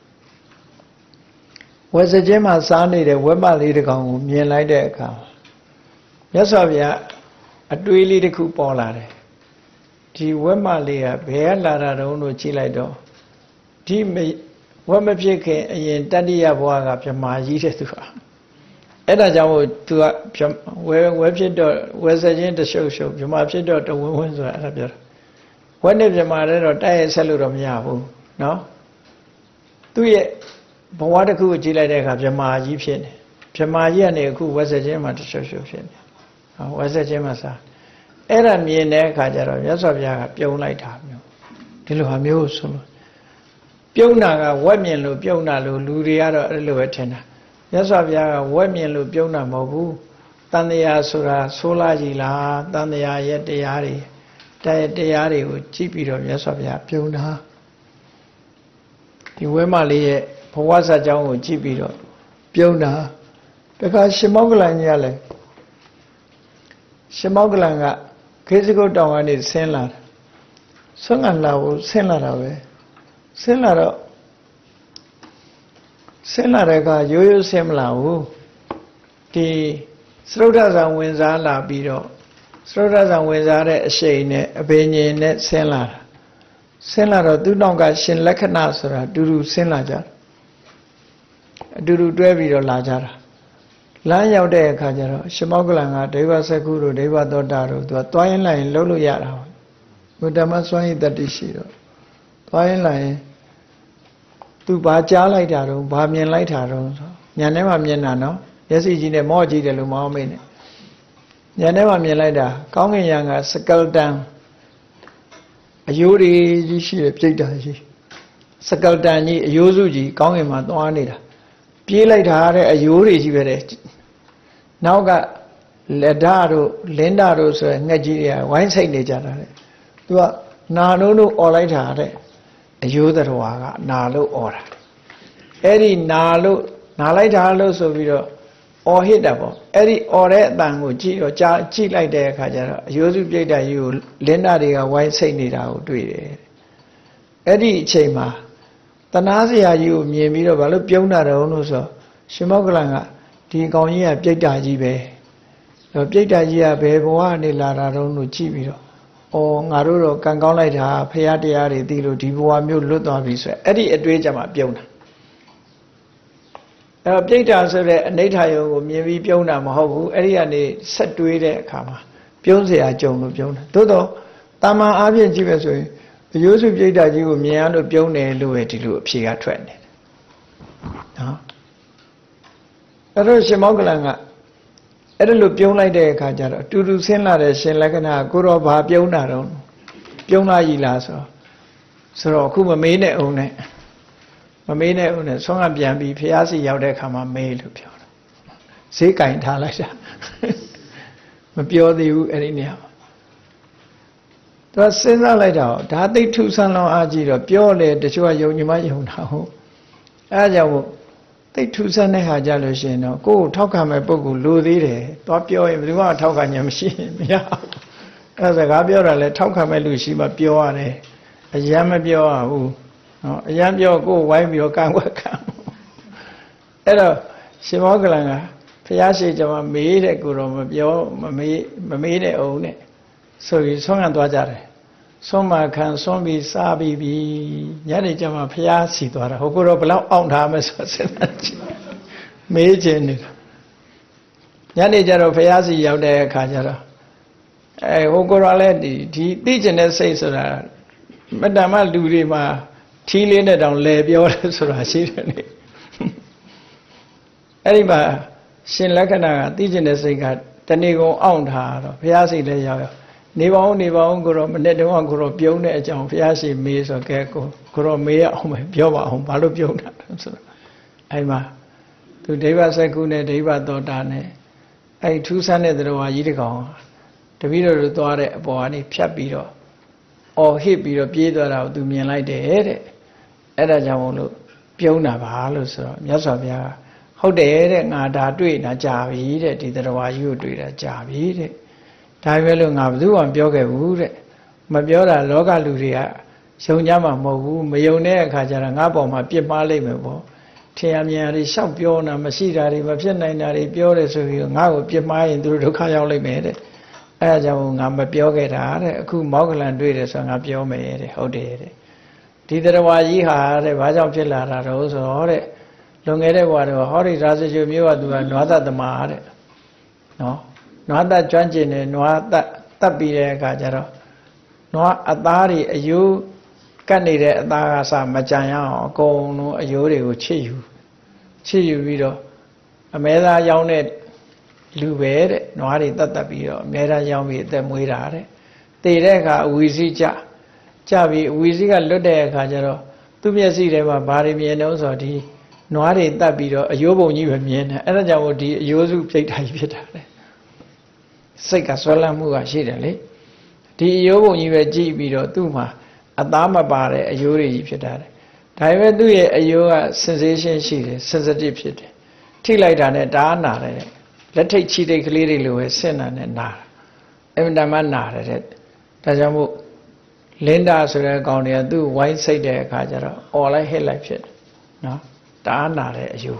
Was a Gemma Sunday the Wemba Lidigon, Mien like that cow. Yasavia, a duly the coupolare. G. Wemalia, Beala, no Chilado. G. Wemapike and Tadia Boaga, Pamaji to her. Edda Jawo to a website, was a gentle show, Pamapshed to women's Arabia. When if the mother or die salurum Yahoo, no? 2 years, but what a cool Chilade Pamaji Pin. Pamaji and a cool was a gem at the social pin. Was a Gemasa. Era Miene Kajaro, Yasavia, Pion like Hamio. Tiluhamio solo. Pionaga, Wemian Piona, Luriara, Luetena. Yasavia, Wemian Piona Mobu, Tania Sura, Sola Gila, Tania Yet Deari, Deari with Chipiro, Yasavia, Piona. The Wemali, Powasa Jao, Chipiro, Piona, because Shimogla and Yale. Shimoglanga, Kisigo down is Senlar. Songanla, Senlara. Senlara, Yoyo Semla, the Srodas and Wenzala Bido, Srodas and Wenzare, Shane, a Benny net Senlar. Senlara, do not got Shin Lakanasura, Duru Senlaja, Duru Drevido Lajara. Line out there, Kajaro, Shimoglanga, Deva Sakuru, Deva Dodaro, to a twine line, Lolo Yara. Mudamaswani that is she. Twine line to Baja like Daro, Bamian like Daro, Yanema Mianano, yes, it's in a moji de Lumamine. Yanema Mielada, Kongi Yanga, Sakal down. A Yuri, she Pigdaji. Sakal Dani, Yuzuji, Kongi Matanida. Pilate Hare, a Yuri. Now got Ledaro, Lendaros, Nigeria, wine say nature. To a Nano or light hare, a Yudawaga, Nalo or Eri Nalo, Nalite Halos of you or Hidabo, Eri or Banguji or Chi like the Kajara, Yuzu Jada, you Lendaria, wine say nature, do it. Eri Chema, Tanazia, you, Miro, Valupiona, Onoso, Shimoglanga. The Gonia Pitaji Bay. The Pitaji Bay, Boani Lara no Chibiro. Or Naruro, Kangonita, Payatiari, Dilo, Divoa, Mulutovisa, Eddie Edwajama Piona. The Pita said that Natayo, maybe Piona Mahobu, Eddie and the set to it, Kama. Pionse, Joan Piona. Todo, Tama Avian Jivasway, the use of Jada, you, Miano Pione, Luetilu, Pia Trend. Shimoglanga. I don't look like the Kajara. To do Senla, Shenlakana, Guru Babiona, Piona Yilaso. So, Kuma made it own it. Mamene own it. Song of Yambi, Piazzi Yaudekama made to Piona. Say kind Talasha. Mapio the U anyhow. That's Senla laid out. That they two son of Ajiro, purely the Chua Yonima now. Ajawo. They two son Hajalosino, go talk on my book, Ludi, Topio, if you want to talk on your machine. Yeah. As a Gabiola, let talk on my Lushima Pione, a Yamabio, a Yamio go, wipe your can work. ရှင်မောကလန်ကဘုရားရှိကြမှာမေးတဲ့ကိုတော့မပြောမမေးတဲ့အောင်နဲ့ဆိုပြီးဆုံးခံသွားကြတယ်ဆုံးမခံဆုံးပြီးစားပြီးပြီညနေကျမှဘုရားစီသွားတာဟိုကိုတော့ဘလောက်အောင်ထားမယ်ဆိုစဉ်းစားကြည့်မေးခြင်းနေတာညနေကျတော့ဘုရားစီရောက်တဲ့အခါကျတော့ဟိုကိုတော့လည်းဒီသိကျင်တဲ့စိတ်ဆိုတာမတ္တမလူတွေမှာထီးလေးနဲ့တောင်လဲပြောတယ်ဆိုတာရှိတယ်လေအဲ့ဒီမှာရှင်လက္ခဏာကသိကျင်တဲ့စိတ်ကတဏှိကုံအောင်ထားတော့ဘုရားစိတ်လည်းရောက်နေပါဦးကိုတော့မနေ့တုန်းကကိုတော့ပြုံးတဲ့အကြောင်းဘုရားရှိမေးဆိုကဲကိုတော့မေးရအောင်ပဲပြောပါအောင်ဘာလို့ပြုံးတာဆိုတော့အဲ့မှာသူဒိဗ္ဗစကုနဲ့ဒိဗ္ဗသောတာနဲ့အဲ့ထူးဆန်းတဲ့တရားကြီးတကောင်တပည့်တော်တို့သွားတဲ့အပေါ်ကနေဖြတ်ပြီးတော့အော်ဟစ်ပြီးတော့ပြေးသွားတာကိုသူမြင်လိုက်တယ်တဲ့အဲ့ဒါကြောင့်မို့လို့ပြုံးတာပါလို့ဆိုတော့မြတ်စွာဘုရားဟုတ်တယ်တဲ့ငါဒါတွေ့တာကြာပြီတဲ့ဒီတရားကြီးကိုတွေ့တာကြာပြီတဲ့ဒါပဲလို့ငါဘယ်သူမှပြောခဲ့ဘူးတဲ့မပြောတာလောကလူတွေကယုံကြမှာမဟုတ်ဘူးမယုံတဲ့အခါကျတော့ငါပေါ်မှာပြစ်မှားလိမ့်မယ်ပေါ့ထင်ရမြင်ရရှောက်ပြောတာမရှိတာတွေမဖြစ်နိုင်တာတွေပြောတယ်ဆိုပြီးငါ့ကိုပြစ်မှားရင်သူတို့ဒုက္ခရောက်လိမ့်မယ်တဲ့အဲဒါကြောင့်ငါမပြောခဲ့တာတဲ့အခုမောက္ကလန်တွေ့တယ်ဆိုငါပြောမယ်တဲ့ဟုတ်တယ်တဲ့ဒီတရားကြီးဟာတဲ့ဘာကြောင့်ဖြစ်လာတာတော့ဆိုတော့တဲ့လွန်ခဲ့တဲ့ဘဝတော့ဟောဒီရာဇဂိုမျိုးကသူကနွားသက်သမားတဲ့နော်နွားသက်ကျွမ်းကျင်တယ်နွားသက်တက်ပြီးတဲ့အခါကျတော့နွားအသားတွေအယိုးကတ်နေတဲ့အသားကစမကြံရအောင်အကုန်လုံးအယိုးတွေကိုချစ်ယူပြီးတော့အမဲသားရောင်းတဲ့လူပဲတဲ့နွားတွေတက်ပြီးတော့အမဲသားရောင်းပြီးအသက်မွေးတာတဲ့တည်တဲ့အခါအဝီစီကြပြီးအဝီစီကလွတ်တဲ့အခါကျတော့သူ့မျက်စိထဲမှာဘာတွေမြင်တော့ဆိုတော့ဒီနွားတွေတက်ပြီးတော့အယိုးပုံကြီးပဲမြင်တယ်အဲ့ဒါကြောင့်မို့ဒီအယိုးစုပြိတ္တာကြီးဖြစ်တာလေစိတ်ကဆွဲလန်းမှုကရှိတယ်လေဒီအယိုးပုံကြီးပဲကြည့်ပြီးတော့သူ့မှာအသားမပါတဲ့အယိုးတွေကြီးဖြစ်တာတယ်ဒါပေမဲ့သူ့ရဲ့အယိုးက sensation ရှိတယ် sensitive ဖြစ်တယ်ထိလိုက်တာနဲ့ဒါနာတယ်လက်ထိတ်ခြိတိတ်ကလေးတွေလိုပဲဆင့်တာနဲ့နာတာအမှန်တမ်းနာတယ်တဲ့ဒါကြောင့်မို့လင်းတာဆိုတဲ့ကောင်တွေကသူ့ဝိုင်းစိတ်တဲ့အခါကျတော့អော်လိုက်ဟစ်လိုက်ဖြစ်တယ်နော်ဒါနာတဲ့အယိုး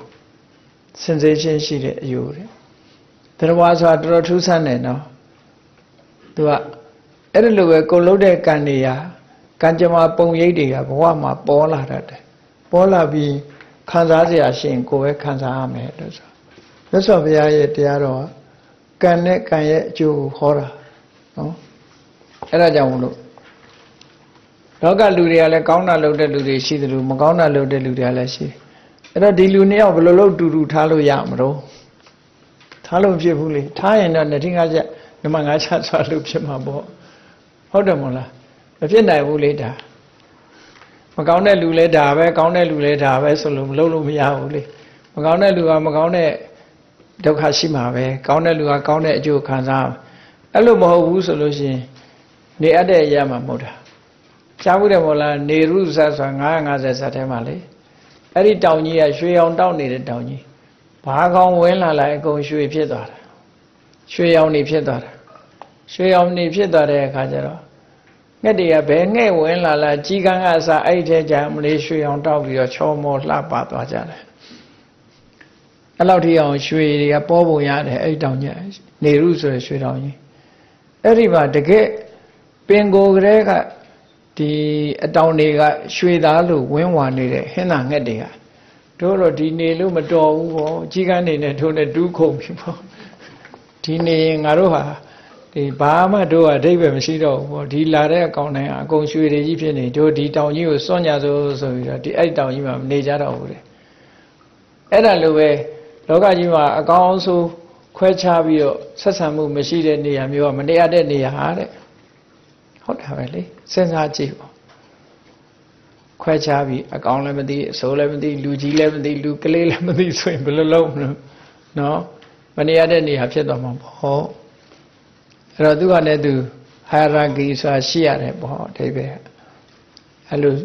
sensation ရှိတဲ့အယိုးတဲ့တရားဆိုတာတော်တော်ထူးဆန်းတယ်နော်သူကအဲ့ဒီလိုပဲကိုလုံးတဲ့ကံတွေဟာကံကြမ္မာပုံရိပ်တွေကဘဝမှာပေါ်လာတတ်တယ်ပေါ်လာပြီးခံစားเสียရှင်ကိုပဲခံစားရမယ်လို့ဆိုမြတ်စွာဘုရားရဲ့တရားတော်ကံနဲ့ကံရဲ့အကျိုးကိုဟောတာနော်အဲ့ဒါကြောင့်မလို့လောကလူတွေကလည်းကောင်းတာလုပ်တဲ့လူတွေရှိတယ်လို့မကောင်းတာလုပ်တဲ့လူတွေကလည်းရှိတယ်အဲ့တော့ဒီလူနှစ်ယောက်ဘယ်လိုလုပ်တူထားလို့ရမလို့ထားလို့ဖြစ်ဘူးလေထားရင်တော့နှစ်ထင်းကားချက်ဓမ္မငါးချက်ဆွာလို့ဖြစ်မှာပေါ့ဟုတ်တယ်မို့လားမဖြစ်နိုင်ဘူးလေဒါမကောင်းတဲ့လူလဲဒါပဲကောင်းတဲ့လူလဲဒါပဲဆိုလို့မလုပ်လို့မရဘူးလေမကောင်းတဲ့လူကမကောင်းတဲ့ဒုက္ခရှိမှာပဲကောင်းတဲ့လူကကောင်းတဲ့အကျိုးခံစားအဲ့လိုမဟုတ်ဘူးဆိုလို့ရှိရင်နေအပ်တဲ့အရာမှာမဟုတ်တာကြားဘူးတယ်မို့လားနေရုဇတ်ဆိုတာ950ဇတ်ထဲမှာလေအဲ့ဒီတောင်ကြီးကရွှေအောင်တောက်နေတဲ့တောင်ကြီးဘာကောင်ဝင်လာလိုက်အကုန်ရွှေဖြစ်သွားတာရွှေရောင်နေဖြစ်သွားတာရွှေရောင်နေဖြစ်သွားတဲ့အခါကျတော့ငှက်တွေကဘယ်ငှက်ဝင်လာလာကြီးကန်းကအစားအဲ့ဒီထဲကျမလေးရွှေရောင်တောက်ပြီးတော့ချောမောလှပသွားကြတယ်အဲ့လောက်ထိအောင်ရွှေတွေကပေါ်ပုံရတယ်အဲ့ဒီတောင်ကြီးနေရုဆိုရရွှေတောင်ကြီးအဲ့ဒီမှာတကယ်ပင်ကိုယ်ကလေးကဒီအတောင်တွေကရွှေသားလို့ဝင်းဝါနေတဲ့ဟင်းသာငှက်တွေကတို့တော့ဒီနေလို့မတော်ဘူးပေါ့ကြီးကန်းနေနဲ့တို့နဲ့တူးခုံပြီပေါ့ဒီနေရင်ငါတို့ဟာဒီဘာမှတို့အဓိပ္ပာယ်မရှိတော့ဘူးပေါ့ဒီလာတဲ့အကောင်တိုင်းအကုန်ရွှေတွေကြီးဖြစ်နေတို့ဒီတောင်ကြီးကိုစွန့်ကြဆိုပြီးတော့ဒီအဲ့တောင်ကြီးမှာမနေကြတော့ဘူးလေအဲ့ဒါလိုပဲလောကကြီးမှာအကောင်းဆုံးခွဲခြားပြီးတော့ဆက်ဆံမှုမရှိတဲ့နေရာမျိုးကမတရားတဲ့နေရာဟာတဲ့ဟုတ်တာပဲလေစဉ်းစားကြည့်ပေါ့ခွဲခြားပြီးအကောင်လည်းမသိအစိုးလည်းမသိလူကြီးလည်းမသိလူကလေးလည်းမသိဆိုရင်ဘယ်လိုလုပ်မလဲနော်မနေရတဲ့နေရာဖြစ်သွားမှာပေါ့အဲ့တော့သူကလည်းသူ hierarchy ဆိုတာရှိရတယ်ပေါ့အဓိပ္ပာယ်အဲ့လို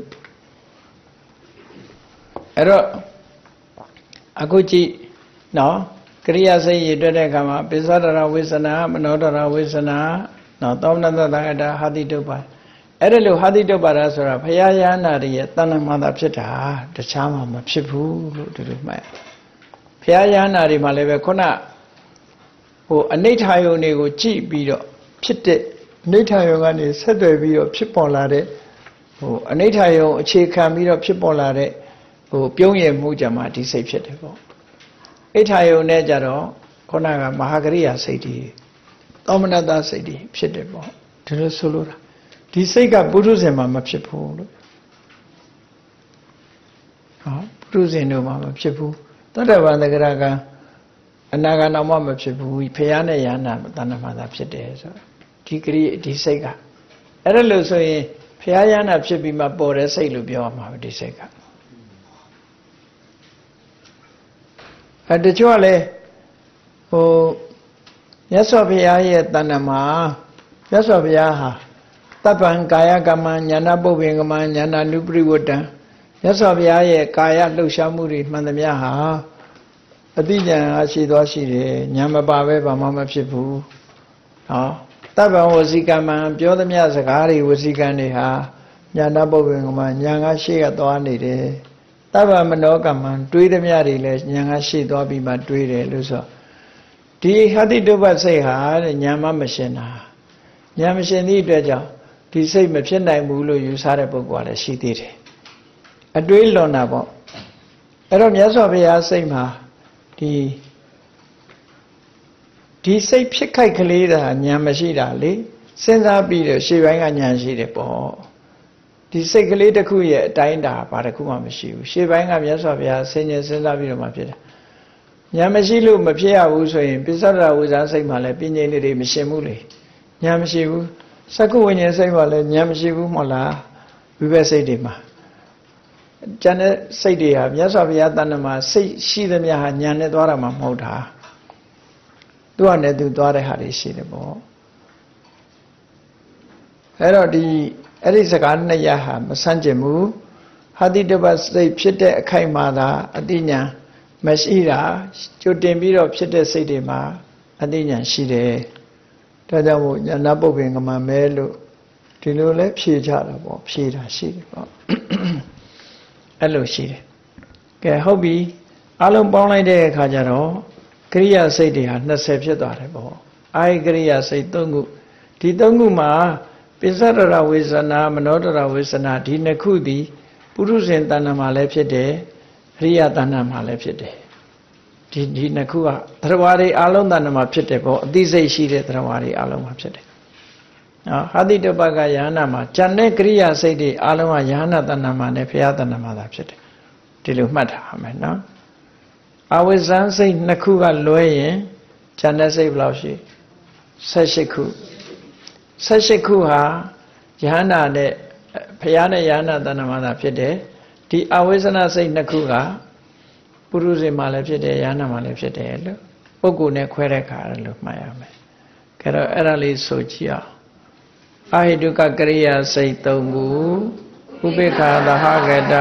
အဲ့တော့အခုကြည့်နော်ကရိယာစိတ်ရည်တွေ့တဲ့အခါမှာပိစ္ဆဒရဝေစနာမနောဒရဝေစနာနော်သောမနတတအတာဟာတိတုပ္ပါအဲ့ဒါလို့ဟာတိတုပ္ပါဒဆိုတာဘုရားယန္တာရဲ့တဏ္ဍမသာဖြစ်တာတခြားမှမဖြစ်ဘူးလို့ဒီလိုမှတ်ဘုရားယန္တာတွေမှာလည်းပဲခုနအနိဋ္ဌာယုန်တွေကိုကြည့်ပြီးတော့ဖြစ်တဲ့အနိဋ္ဌာယုန်ကနေဆက်သွယ်ပြီးတော့ဖြစ်ပေါ်လာတဲ့အနိဋ္ဌာယုန်အခြေခံပြီးတော့ဖြစ်ပေါ်လာတဲ့ပြုံးရမှုကြမှာဒီစိတ်ဖြစ်တယ်ပေါ့အိဋ္ဌာယုန်နဲ့ကြတော့ခုနကမဟာကရိယာစိတ်တွေသောမနတစိတ်တွေဖြစ်တယ်ပေါ့ဒီလိုဆိုလိုတာဒီစိတ်ကပုထုဇဉ်မှာမဖြစ်ဘူးလို့ပုထုဇဉ်တို့မှာမဖြစ်ဘူးသောတာပန်သဂရကအနာဂတ်တော့မဖြစ်ဘူးဖရာနဲ့ယန္တာတဏ္ဍမှာသာဖြစ်တယ်ဆိုဒီစိတ်ကအဲ့ဒါလို့ဆိုရင်ဖရာယန္တာဖြစ်ပြီးမှပေါ်တဲ့စိတ်လို့ပြောရမှာပဲဒီစိတ်ကတချို့ကလည်းမြတ်စွာဘုရားရဲ့တဏ္ဍမှာမြတ်စွာဘုရားဟာတပ္ပံကာယကမ္မဉာဏပုပ္ပင်ကမ္မဉာဏ ानु ပရိဝတ္တံမြတ်စွာဘုရားရဲ့ကာယလှုပ်ရှားမှုတွေမှန်သမျှဟာအတိဉာဏ်အရှိသွားရှိတယ်ဉာဏ်မပါပဲဘာမှမဖြစ်ဘူးတပ္ပံဝစီကမ္မပြောသမျှစကားတွေဝစီကံတွေဟာဉာဏပုပ္ပင်ကမ္မဉာဏ်ကရှေ့ကသွားနေတယ်တပ္ပမနောကမ္မတွေးသမျှတွေလည်းဉာဏ်ကရှေ့သွားပြီးမှတွေးတယ်လို့ဆိုဒီဟတိတုပ္ပစိတ်ဟာဉာဏ်မှမရှင်းတာဉာဏ်မရှင်းသည့်အတွက်ကြောင့်ဒီစိတ်မဖြစ်နိုင်ဘူးလို့ယူဆတဲ့ပုဂ္ဂိုလ်ကလည်းရှိသေးတယ်အတွေးလွန်တာပေါ့အဲ့တော့မြတ်စွာဘုရားစိတ်မှာဒီစိတ်ဖြစ်ခိုက်ကလေးတာဉာဏ်မရှိတာလေစဉ်းစားပြီးတော့ရှေ့ပိုင်းကဉာဏ်ရှိတယ်ပေါ့ဒီစိတ်ကလေးတစ်ခုရဲ့အတိုင်းတာဘာတစ်ခုမှမရှိဘူးရှေ့ပိုင်းကမြတ်စွာဘုရားဆင်ញင်စဉ်းစားပြီးတော့မှဖြစ်တာဉာဏ်မရှိလို့မဖြစ်ရဘူးဆိုရင်ပိဿဒဝိဇ္ဇာစိတ်မှာလည်းပြင်းငြိမ်လေးတွေမရှင်းဘူးလေဉာဏ်မရှိဘူးစက္ကုဝိညာဉ်စိတ်မှာလည်းဉာဏ်မရှိဘူးမဟုတ်လားဝိပဿစိတ်တွေမှာကျန်တဲ့စိတ်တွေဟာမြတ်စွာဘုရားတဏ္ဍမှာစိတ်ရှိသမျှဟာဉာဏ်နဲ့သွားတာမှမဟုတ်တာသူကလည်းသူသွားတဲ့ဟာတွေရှိတယ်ပေါ့အဲ့တော့အဲ့ဒီစကားနှစ်ရပ်ဟာမဆန့်ကျင်ဘူးဟာတိတပ္ပစိတ်ဖြစ်တဲ့အခိုက်မှာသာအတိညာမရှိတာကြိုတင်ပြီးတော့ဖြစ်တဲ့စိတ်တွေမှာအတိညာရှိတယ်ဒါကြောင့်မို့ဉာဏပုပ္ပင်ကမမဲလို့ဒီလိုလဲဖြေကြတာပေါ့ဖြေတာရှိတယ်ပေါ့အဲ့လိုရှိတယ်ကဲဟုတ်ပြီအလုံးပေါင်းလိုက်တဲ့အခါကျတော့ကရိယာစိတ်တွေဟာ20ဖြစ်သွားတယ်ပေါ့အာယကရိယာစိတ်3ခုဒီ3ခုမှာပိဿဒရဝေဇနာမနောဒရဝေဇနာဒီနှစ်ခုသည်ပုရုဇဉ်တဏ္ဍမှာလည်းဖြစ်တယ်အရိယတဏ္ဍမှာလည်းဖြစ်တယ်ဒီနှစ်ခုကသရဝါတွေအလုံးတဏ္ဍမှာဖြစ်တယ်ပေါ့အသိစိတ်ရှိတဲ့သရဝါတွေအလုံးမှာဖြစ်တယ်ဟာတိတပ္ပကယဟနာမှာဉာဏ်နဲ့ကရိယာစိတ်တွေအလုံးကယဟနာတဏ္ဍမှာနဲ့ဘုရားတဏ္ဍမှာသာဖြစ်တယ်ဒီလိုမှတ်ထားရမယ်နော်အဝိဇ္ဇန်စိတ်နှစ်ခုကလွဲရင်ဉာဏ်နဲ့စိတ်ဘယ်လောက်ရှိ18ခု18ခုဟာယဟနာနဲ့ဘုရားနဲ့ယဟနာတဏ္ဍမှာသာဖြစ်တယ်ဒီအဝိဇ္ဇနာစိတ်နှစ်ခုကပုရုဇဉ်မှာလည်းဖြစ်တယ်ယဟနာမှာလည်းဖြစ်တယ်လို့ပုဂ္ဂိုလ်နဲ့ခွဲတဲ့ခါလို့မှတ်ရမယ်ကြတော့အဲ့ဒါလေးဆိုကြည့်အောင်အဟိတုကကရိယာစိတ်3ခုဥပေက္ခသဟဂတ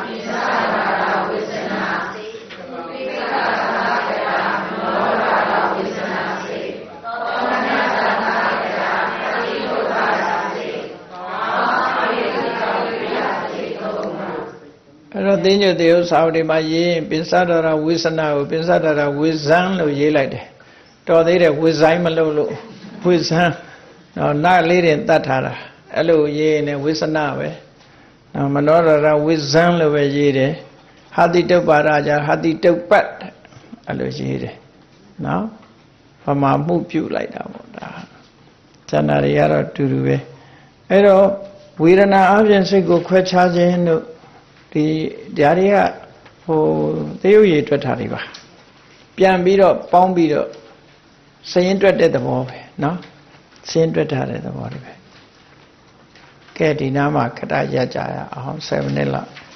အဲ့တော့သိညွတ်တေဥစာအုပ်တွေမှာရေးရင်ပိဿဒရဝိသနာကိုပိဿဒရဝိဇံလို့ရေးလိုက်တယ်တော်သေးတယ်ဝိဇိုင်းမလုပ်လို့ဝိဇံနတ်လေးတွေတတ်ထားတာအဲ့လိုရေးရင်ဝိသနာပဲမနောဒရဝိဇံလို့ပဲရေးတယ်ဟာတိတုပ္ပါဒကြဟာတိတုပ္ပတ်အဲ့လိုရေးတယ်နော်ဗမာမှုပြုလိုက်တာပေါ့ဒါဇဏတွေကတော့တူတူပဲအဲ့တော့ဝေဒနာအပြင်စိတ်ကိုခွဲခြားခြင်းတို့ဒီဓာတွေကသေယုတ်ရည်တွက်ထားတွေပါပြန်ပြီးတော့ပေါင်းပြီးတော့စရင်တွက်တဲ့သဘောပဲနော်စရင်တွက်ထားတဲ့သဘောတွေပဲကဲဒီနားမှာခဏရကြရအောင်7မိနစ်လောက်